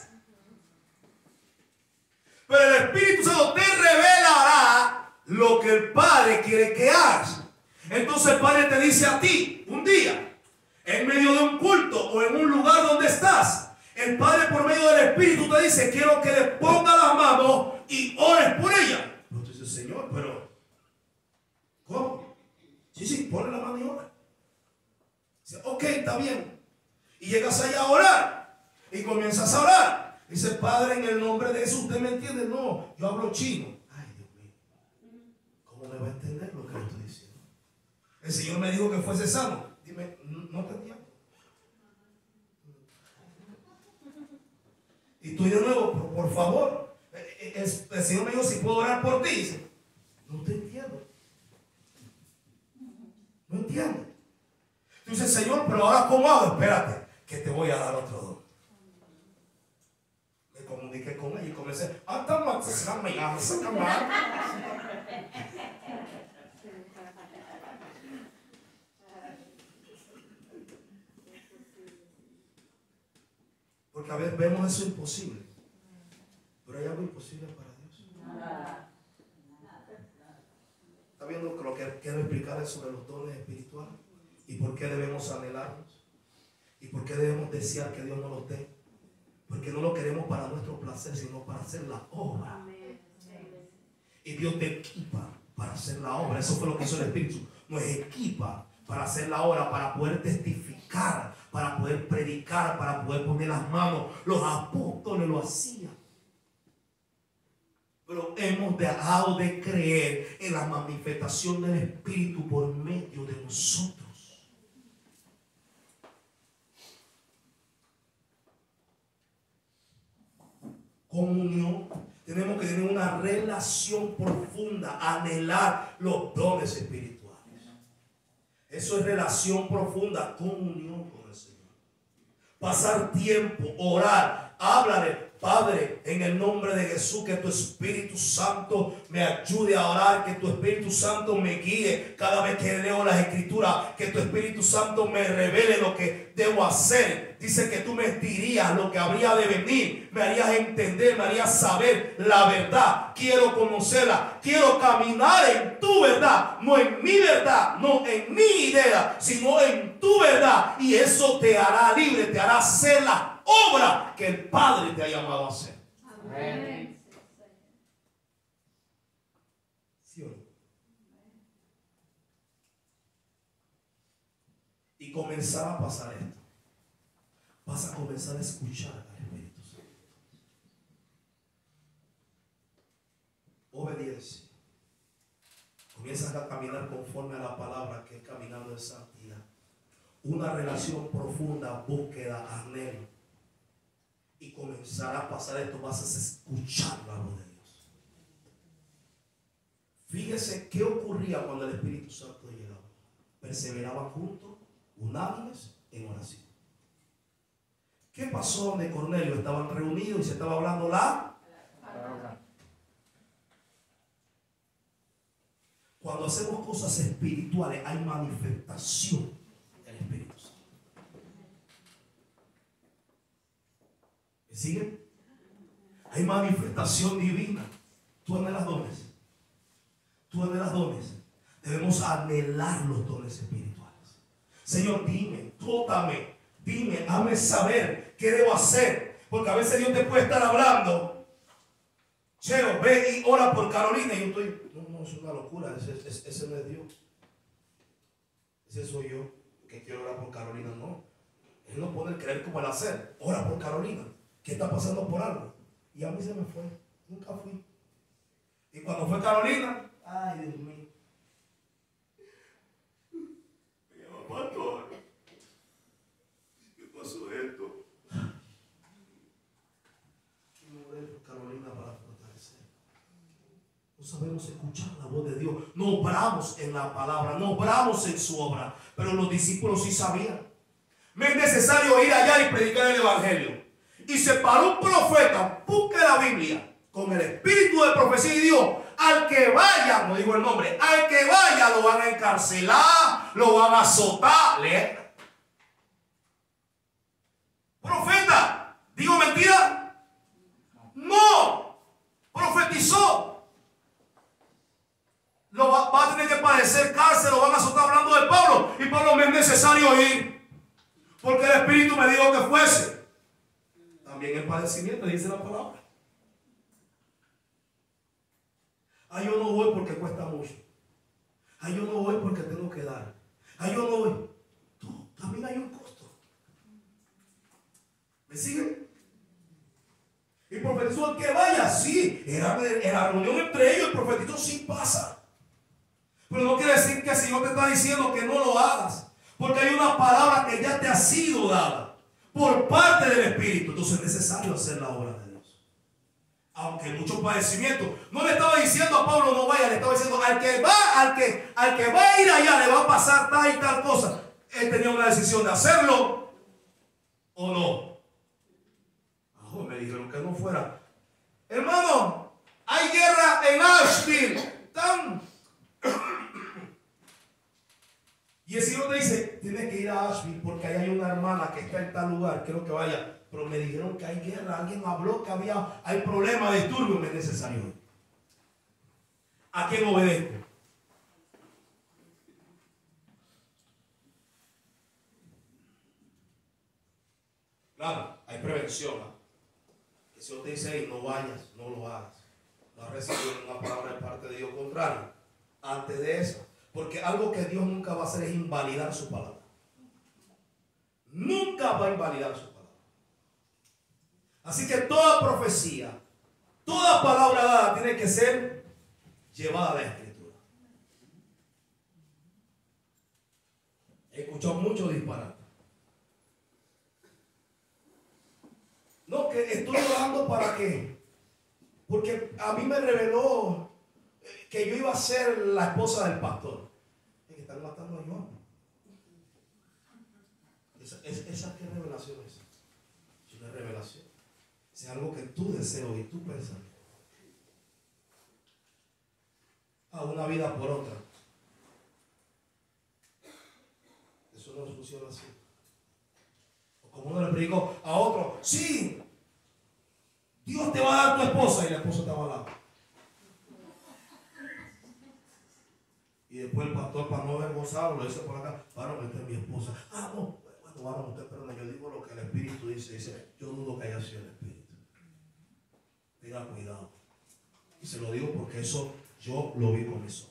Speaker 3: Pero el Espíritu Santo te revelará lo que el Padre quiere que hagas. Entonces el Padre te dice a ti un día, en medio de un culto o en un lugar donde estás, el Padre por medio del Espíritu te dice: quiero que le pongas las manos y ores por ella. Pero tú dices: Señor, pero ¿cómo? Sí, sí, ponle la mano y ora. Dice: ok, está bien. Y llegas allá a orar y comienzas a orar. Dice: Padre, en el nombre de Jesús. ¿Usted me entiende? No, yo hablo chino. ¿Cómo me va a entender lo que le estoy diciendo? El Señor me dijo que fuese sano. Dime, no te entiendo. Y tú de nuevo, por, por favor. El, el, el Señor me dijo: si puedo orar por ti. Dice: no te entiendo. No entiendo. Tú dices: Señor, pero ahora ¿cómo hago? Espérate, que te voy a dar otro don. Me comuniqué con él y comencé: porque a veces vemos eso imposible, pero hay algo imposible para Dios. ¿Está viendo lo que quiero explicarles sobre los dones espirituales? ¿Y por qué debemos anhelarlos? ¿Y por qué debemos desear que Dios nos los dé? Porque no lo queremos para nuestro placer, sino para hacer la obra. Y Dios te equipa para hacer la obra. Eso fue lo que hizo el Espíritu. Nos equipa para hacer la obra, para poder testificar, para poder predicar, para poder poner las manos. Los apóstoles lo hacían. Pero hemos dejado de creer en la manifestación del Espíritu por medio de nosotros. Comunión. Tenemos que tener una relación profunda, anhelar los dones espirituales. Eso es relación profunda, comunión con el Señor. Pasar tiempo, orar, háblale: Padre, en el nombre de Jesús, que tu Espíritu Santo me ayude a orar, que tu Espíritu Santo me guíe cada vez que leo las Escrituras, que tu Espíritu Santo me revele lo que debo hacer. Dice que tú me dirías lo que habría de venir, me harías entender, me harías saber la verdad. Quiero conocerla, quiero caminar en tu verdad, no en mi verdad, no en mi idea, sino en tu verdad. Y eso te hará libre, te hará hacer la obra que el Padre te ha llamado a hacer. Amén. ¿Sí o no? Y comenzar a pasar esto. Vas a comenzar a escuchar al Espíritu Santo. Obediencia. Comienzas a caminar conforme a la palabra, que es caminando en santidad. Una relación profunda, búsqueda, anhelo. Y comenzará a pasar esto. Vas a escuchar la voz de Dios. Fíjese qué ocurría cuando el Espíritu Santo llegaba. Perseveraban juntos, unánimes en oración. ¿Qué pasó donde Cornelio? Estaban reunidos y se estaba hablando la palabra. Cuando hacemos cosas espirituales hay manifestación del Espíritu Santo. ¿Me siguen? Hay manifestación divina. Tú anhelas dones. Tú anhelas dones. Debemos anhelar los dones espirituales. Señor, dime, tócame, dime, hazme saber qué debo hacer. Porque a veces Dios te puede estar hablando. Cheo, ve y ora por Carolina. Y yo estoy, no, no, es una locura. Ese, ese, ese no es Dios. Ese soy yo, que quiero orar por Carolina. No. Él no puede creer como el hacer. Ora por Carolina, que está pasando por algo. Y a mí se me fue. Nunca fui. Y cuando fue Carolina, ay, Dios mío. Me llama pastor. ¿Qué pasó esto? Quiero orar por Carolina para fortalecer. No sabemos escuchar la voz de Dios. No obramos en la palabra, no obramos en su obra. Pero los discípulos sí sabían. Me es necesario ir allá y predicar el evangelio. Y se paró un profeta, busque la Biblia, con el espíritu de profecía y Dios. Al que vaya, no digo el nombre, al que vaya lo van a encarcelar, lo van a azotar. ¿Le? Profeta, ¿digo mentira? No, profetizó. Lo va, va a tener que padecer cárcel, lo van a azotar, hablando de Pablo. Y Pablo me es necesario ir, porque el Espíritu me dijo que fuese. También el padecimiento, dice la palabra. Ah, yo no voy porque cuesta mucho. Ah, yo no voy porque tengo que dar. Ah, yo no voy. Tú, también hay un costo. ¿Me siguen? Y profetizó el que vaya, sí. Era, era reunión entre ellos, el profetizó sí pasa. Pero no quiere decir que el Señor te está diciendo que no lo hagas. Porque hay una palabra que ya te ha sido dada por parte del Espíritu. Entonces es necesario hacer la obra de Dios. Aunque muchos padecimientos. No le estaba diciendo a Pablo no vaya, le estaba diciendo al que va, al que, al que va a ir allá le va a pasar tal y tal cosa. Él tenía una decisión de hacerlo o no. Oh, me dijeron que no fuera. Hermano, hay guerra en Asheville. Tan Y el Señor te dice, tienes que ir a Asheville porque ahí hay una hermana que está en tal lugar, quiero que vaya. Pero me dijeron que hay guerra, alguien habló que había, hay problemas, disturbios, me es necesario. ¿A quién obedezco? Claro, hay prevención. ¿eh? El Señor te dice, hey, no vayas, no lo hagas. No has recibido una palabra de parte de Dios contraria. Antes de eso. Porque algo que Dios nunca va a hacer es invalidar su palabra. Nunca va a invalidar su palabra. Así que toda profecía, toda palabra dada tiene que ser llevada a la Escritura. He escuchado mucho disparate. No, que estoy orando para qué. Porque a mí me reveló que yo iba a ser la esposa del pastor. Es que están matando a Joan. Esa, esa, esa ¿qué revelación es? Es una revelación. Es algo que tú deseas y tú piensas. A una vida por otra. Eso no funciona así. O como uno le predicó a otro, sí, Dios te va a dar tu esposa y la esposa te va a dar. Y después el pastor, para no avergonzarlo, lo dice por acá, varón, esta es mi esposa. Ah, no, bueno, varón, usted perdona, yo digo lo que el Espíritu dice. Dice, yo dudo que haya sido el Espíritu. Tenga cuidado. Y se lo digo porque eso yo lo vi con mis ojos.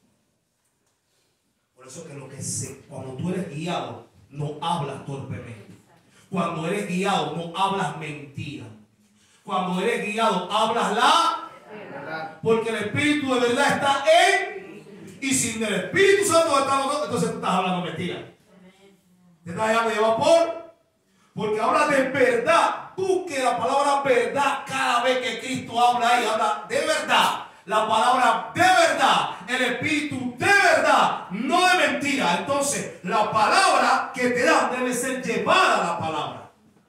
Speaker 3: Por eso que lo que se, cuando tú eres guiado, no hablas torpemente. Cuando eres guiado, no hablas mentira. Cuando eres guiado, hablas la verdad. Porque el Espíritu de verdad está en. Y sin el Espíritu Santo está nosotros, entonces tú estás hablando mentira. Te estás dejando llevar por. Porque habla de verdad. Busque la palabra verdad cada vez que Cristo habla y habla de verdad. La palabra de verdad. El Espíritu de verdad. No de mentira. Entonces, la palabra que te da debe ser llevada a la palabra.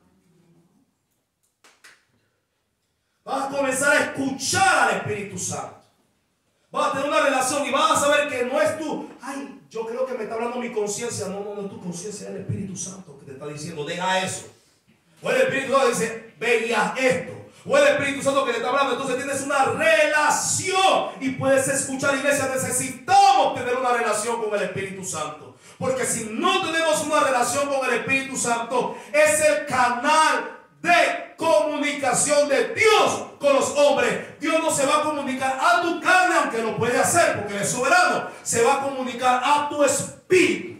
Speaker 3: Vas a comenzar a escuchar al Espíritu Santo. Vas a tener una relación y vas a saber que no es tú. Ay, yo creo que me está hablando mi conciencia. No, no, no es tu conciencia, es el Espíritu Santo que te está diciendo, deja eso. O el Espíritu Santo dice, ve y haz esto. o el Espíritu Santo que le está hablando. Entonces tienes una relación y puedes escuchar. Iglesia, necesitamos tener una relación con el Espíritu Santo, porque si no tenemos una relación con el Espíritu Santo, es el canal de comunicación de Dios con los hombres. Dios no se va a comunicar a tu carne, aunque lo puede hacer porque Él es soberano. Se va a comunicar a tu espíritu.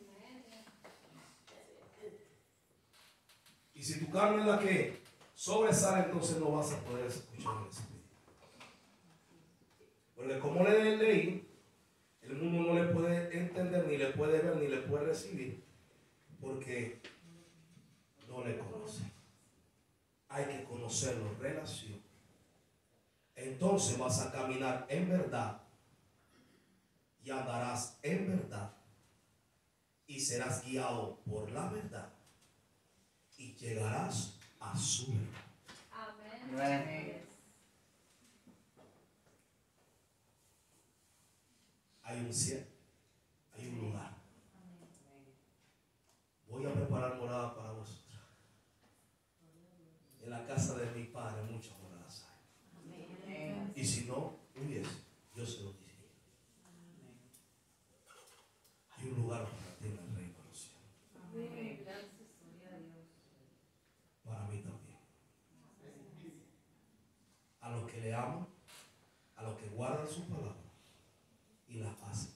Speaker 3: Y si tu carne es la que sobresale, entonces no vas a poder escuchar el espíritu. Porque como le leí, el mundo no le puede entender, ni le puede ver, ni le puede recibir, porque no le conoce. Hay que conocerlo, relación. Entonces vas a caminar en verdad y andarás en verdad y serás guiado por la verdad y llegarás a su verdad.
Speaker 2: Amén.
Speaker 3: Hay un cielo, hay un lugar. Voy a preparar morada para vosotros. En la casa de mi padre muchas moradas hay. Y si no hubiese, yo se lo diría. Hay un lugar para ti en el reino de los cielos. Para mí también. A los que le aman, a los que guardan su palabra y la hacen.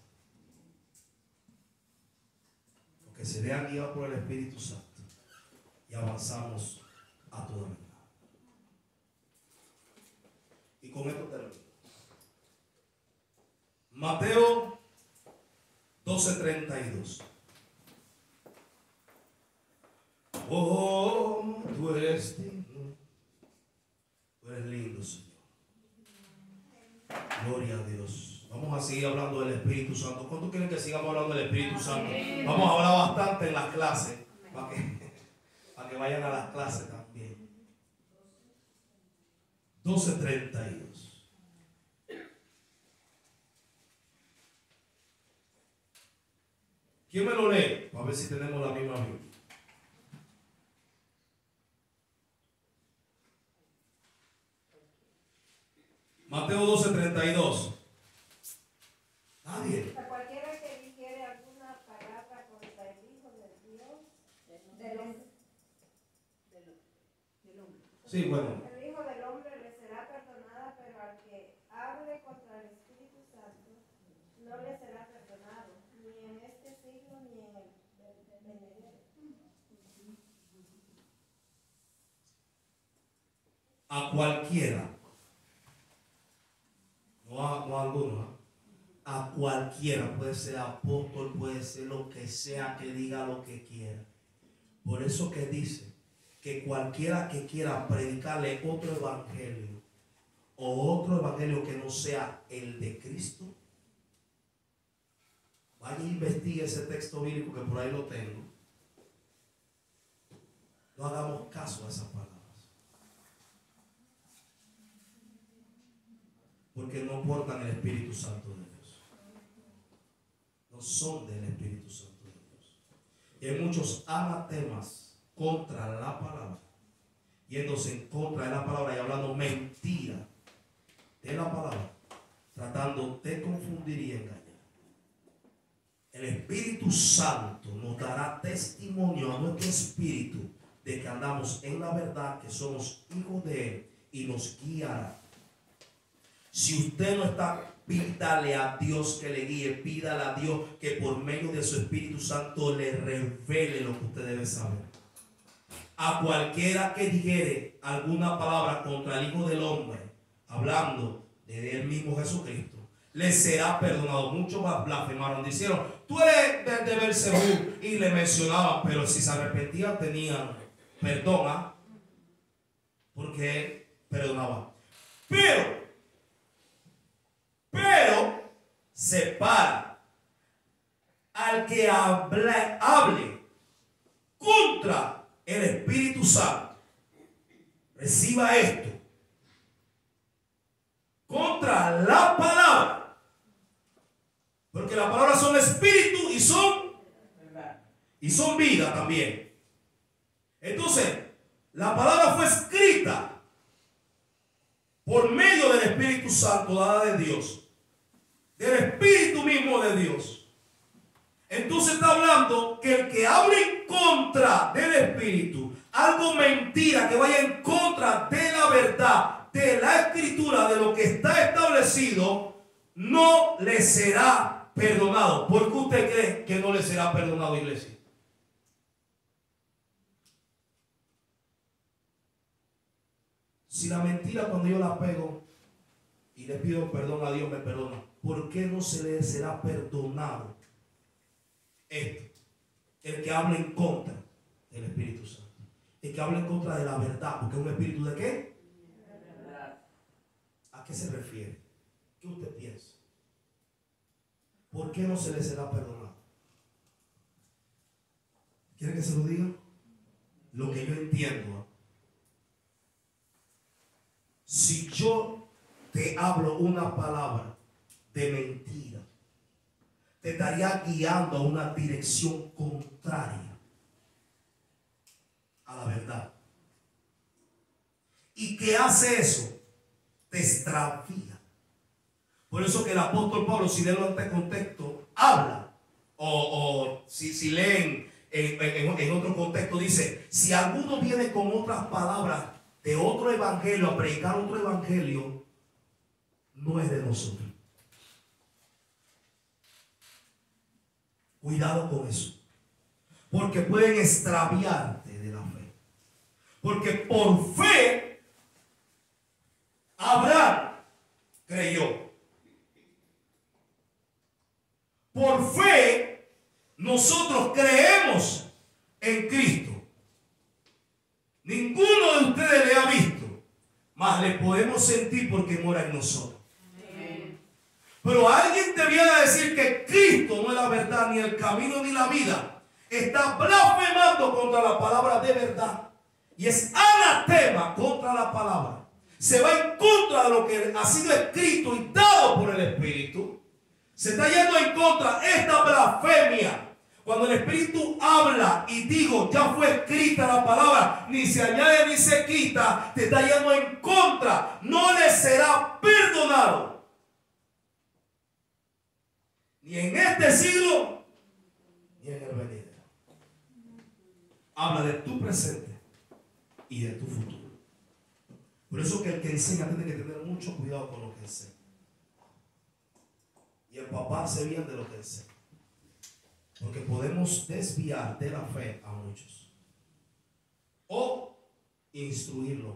Speaker 3: Los que se vean guiados por el Espíritu Santo y avanzamos a toda verdad. Y con esto termino. Mateo doce treinta y dos. Oh, tú eres digno, tú eres lindo, Señor. Gloria a Dios. Vamos a seguir hablando del Espíritu Santo. ¿Cuántos quieren que sigamos hablando del Espíritu Santo? Vamos a hablar bastante en las clases, para que, para que vayan a las clases también. doce treinta y dos. ¿Quién me lo lee? A ver si tenemos la misma Biblia. Mateo doce treinta y dos. Nadie.
Speaker 4: A cualquiera que dijere alguna palabra contra el Hijo de Dios, del hombre.
Speaker 3: Sí, bueno.
Speaker 4: El Hijo del Hombre le será perdonada, pero al que hable contra el Espíritu Santo, no le será perdonado, ni en este siglo ni en el venidero.
Speaker 3: A cualquiera. No a, no a alguno, ¿eh? A cualquiera, puede ser apóstol, puede ser lo que sea, que diga lo que quiera. Por eso que dice que cualquiera que quiera predicarle otro evangelio o otro evangelio que no sea el de Cristo, vaya e investigue ese texto bíblico que por ahí lo tengo. No hagamos caso a esas palabras, porque no portan el Espíritu Santo de Dios. No son del Espíritu Santo de Dios. Y hay muchos anatemas contra la palabra, yéndose en contra de la palabra y hablando mentira de la palabra, tratando de confundir y engañar. El Espíritu Santo nos dará testimonio a nuestro espíritu de que andamos en la verdad, que somos hijos de Él, y nos guiará. Si usted no está, pídale a Dios que le guíe, pídale a Dios que por medio de su Espíritu Santo le revele lo que usted debe saber. A cualquiera que dijere alguna palabra contra el Hijo del Hombre, hablando de él mismo Jesucristo, le será perdonado. Muchos blasfemaron, dijeron, tú eres de, de Belzebú, y le mencionaban, pero si se arrepentían tenían perdón, ¿eh? Porque él perdonaba. Pero, pero, separa al que hable, hable contra el Espíritu Santo. Reciba esto. Contra la palabra. Porque las palabras son espíritu y son y son vida también. Entonces, la palabra fue escrita por medio del Espíritu Santo dada de Dios, del Espíritu mismo de Dios. Entonces está hablando que el que hable en contra del Espíritu, algo mentira que vaya en contra de la verdad, de la Escritura, de lo que está establecido, no le será perdonado. ¿Por qué usted cree que no le será perdonado, iglesia? Si la mentira, cuando yo la pego y le pido perdón a Dios, me perdona, ¿por qué no se le será perdonado esto? El que habla en contra del Espíritu Santo, el que habla en contra de la verdad, porque es un espíritu de ¿qué? ¿A qué se refiere? ¿Qué usted piensa? ¿Por qué no se le será perdonado? ¿Quiere que se lo diga? Lo que yo entiendo. Si yo te hablo una palabra de mentira, te estaría guiando a una dirección contraria a la verdad. ¿Y qué hace eso? Te extravía. Por eso que el apóstol Pablo, si leen este contexto, habla, o, o si, si leen en, en, en otro contexto, dice, si alguno viene con otras palabras de otro evangelio, a predicar otro evangelio, no es de nosotros. Cuidado con eso, porque pueden extraviarte de la fe. Porque por fe Abraham creyó. Por fe nosotros creemos en Cristo. Ninguno de ustedes le ha visto, mas le podemos sentir porque mora en nosotros. Amén. Pero alguien te viene a decir que Cristo no es la verdad, ni el camino, ni la vida. Está blasfemando contra la palabra de verdad. Y es anatema contra la palabra. Se va en contra de lo que ha sido escrito y dado por el Espíritu. Se está yendo en contra esta blasfemia. Cuando el Espíritu habla y digo, ya fue escrita la palabra, ni se añade ni se quita, te está yendo en contra. No le será perdonado. Ni en este siglo, ni en el venidero. Habla de tu presente y de tu futuro. Por eso que el que enseña tiene que tener mucho cuidado con lo que enseña. Y empaparse bien de lo que enseña. Porque podemos desviar de la fe a muchos. O instruirlo.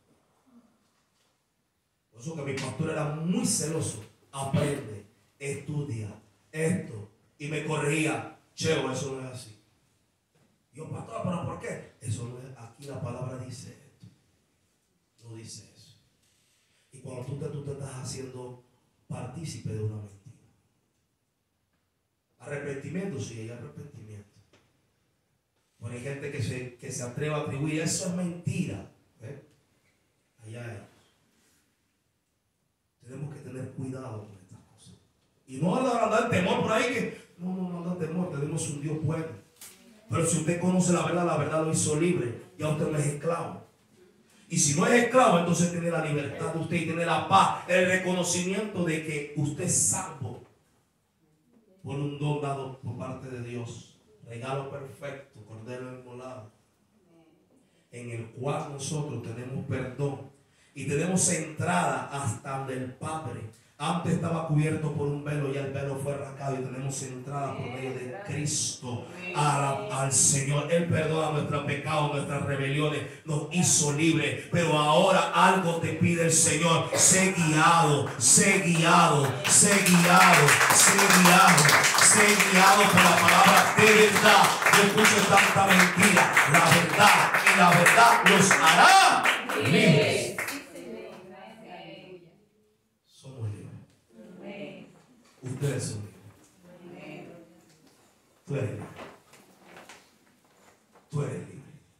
Speaker 3: Por eso que mi pastor era muy celoso. Aprende, estudia esto. Y me corría. Cheo, eso no es así. Yo, pastor, ¿pero por qué? Eso no es. Aquí la palabra dice esto. No dice eso. Y cuando tú te, tú te estás haciendo partícipe de una mentira. Arrepentimiento, sí, hay arrepentimiento. Pero hay gente que se, que se atreve a atribuir, eso es mentira. ¿Eh? Allá ellos. Tenemos que tener cuidado con estas cosas. Y no andar temor por ahí que, no, no, no anda temor, tenemos un Dios bueno. Pero si usted conoce la verdad, la verdad lo hizo libre. Ya usted no es esclavo. Y si no es esclavo, entonces tiene la libertad de usted y tiene la paz, el reconocimiento de que usted es salvo por un don dado por parte de Dios, regalo perfecto, cordero inmolado, en el cual nosotros tenemos perdón y tenemos entrada hasta donde el Padre. Antes estaba cubierto por un velo, y el velo fue rasgado y tenemos entrada por medio de Cristo al, al Señor. Él perdona nuestros pecados, nuestras rebeliones, nos hizo libres. Pero ahora algo te pide el Señor: sé guiado, sé guiado, sé guiado, sé guiado, sé guiado por la palabra de verdad. Yo escucho tanta mentira. La verdad y la verdad los hará libres. Ustedes son libres. Tú eres libre. Tú eres libre.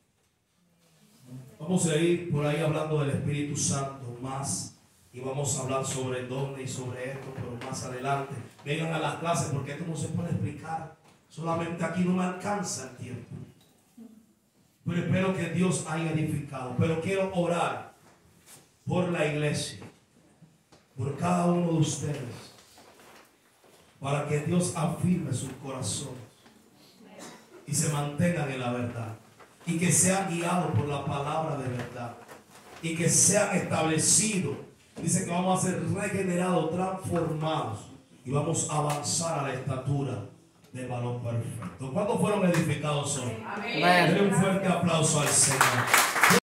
Speaker 3: Vamos a ir por ahí hablando del Espíritu Santo más. Y vamos a hablar sobre dónde y sobre esto, pero más adelante. Vengan a las clases porque esto no se puede explicar. Solamente aquí no me alcanza el tiempo. Pero espero que Dios haya edificado. Pero quiero orar por la iglesia, por cada uno de ustedes, para que Dios afirme sus corazones y se mantengan en la verdad, y que sean guiados por la palabra de verdad, y que sean establecidos. Dice que vamos a ser regenerados, transformados, y vamos a avanzar a la estatura del varón perfecto. ¿Cuántos fueron edificados hoy?
Speaker 2: Amén.
Speaker 3: Denle un fuerte aplauso al Señor.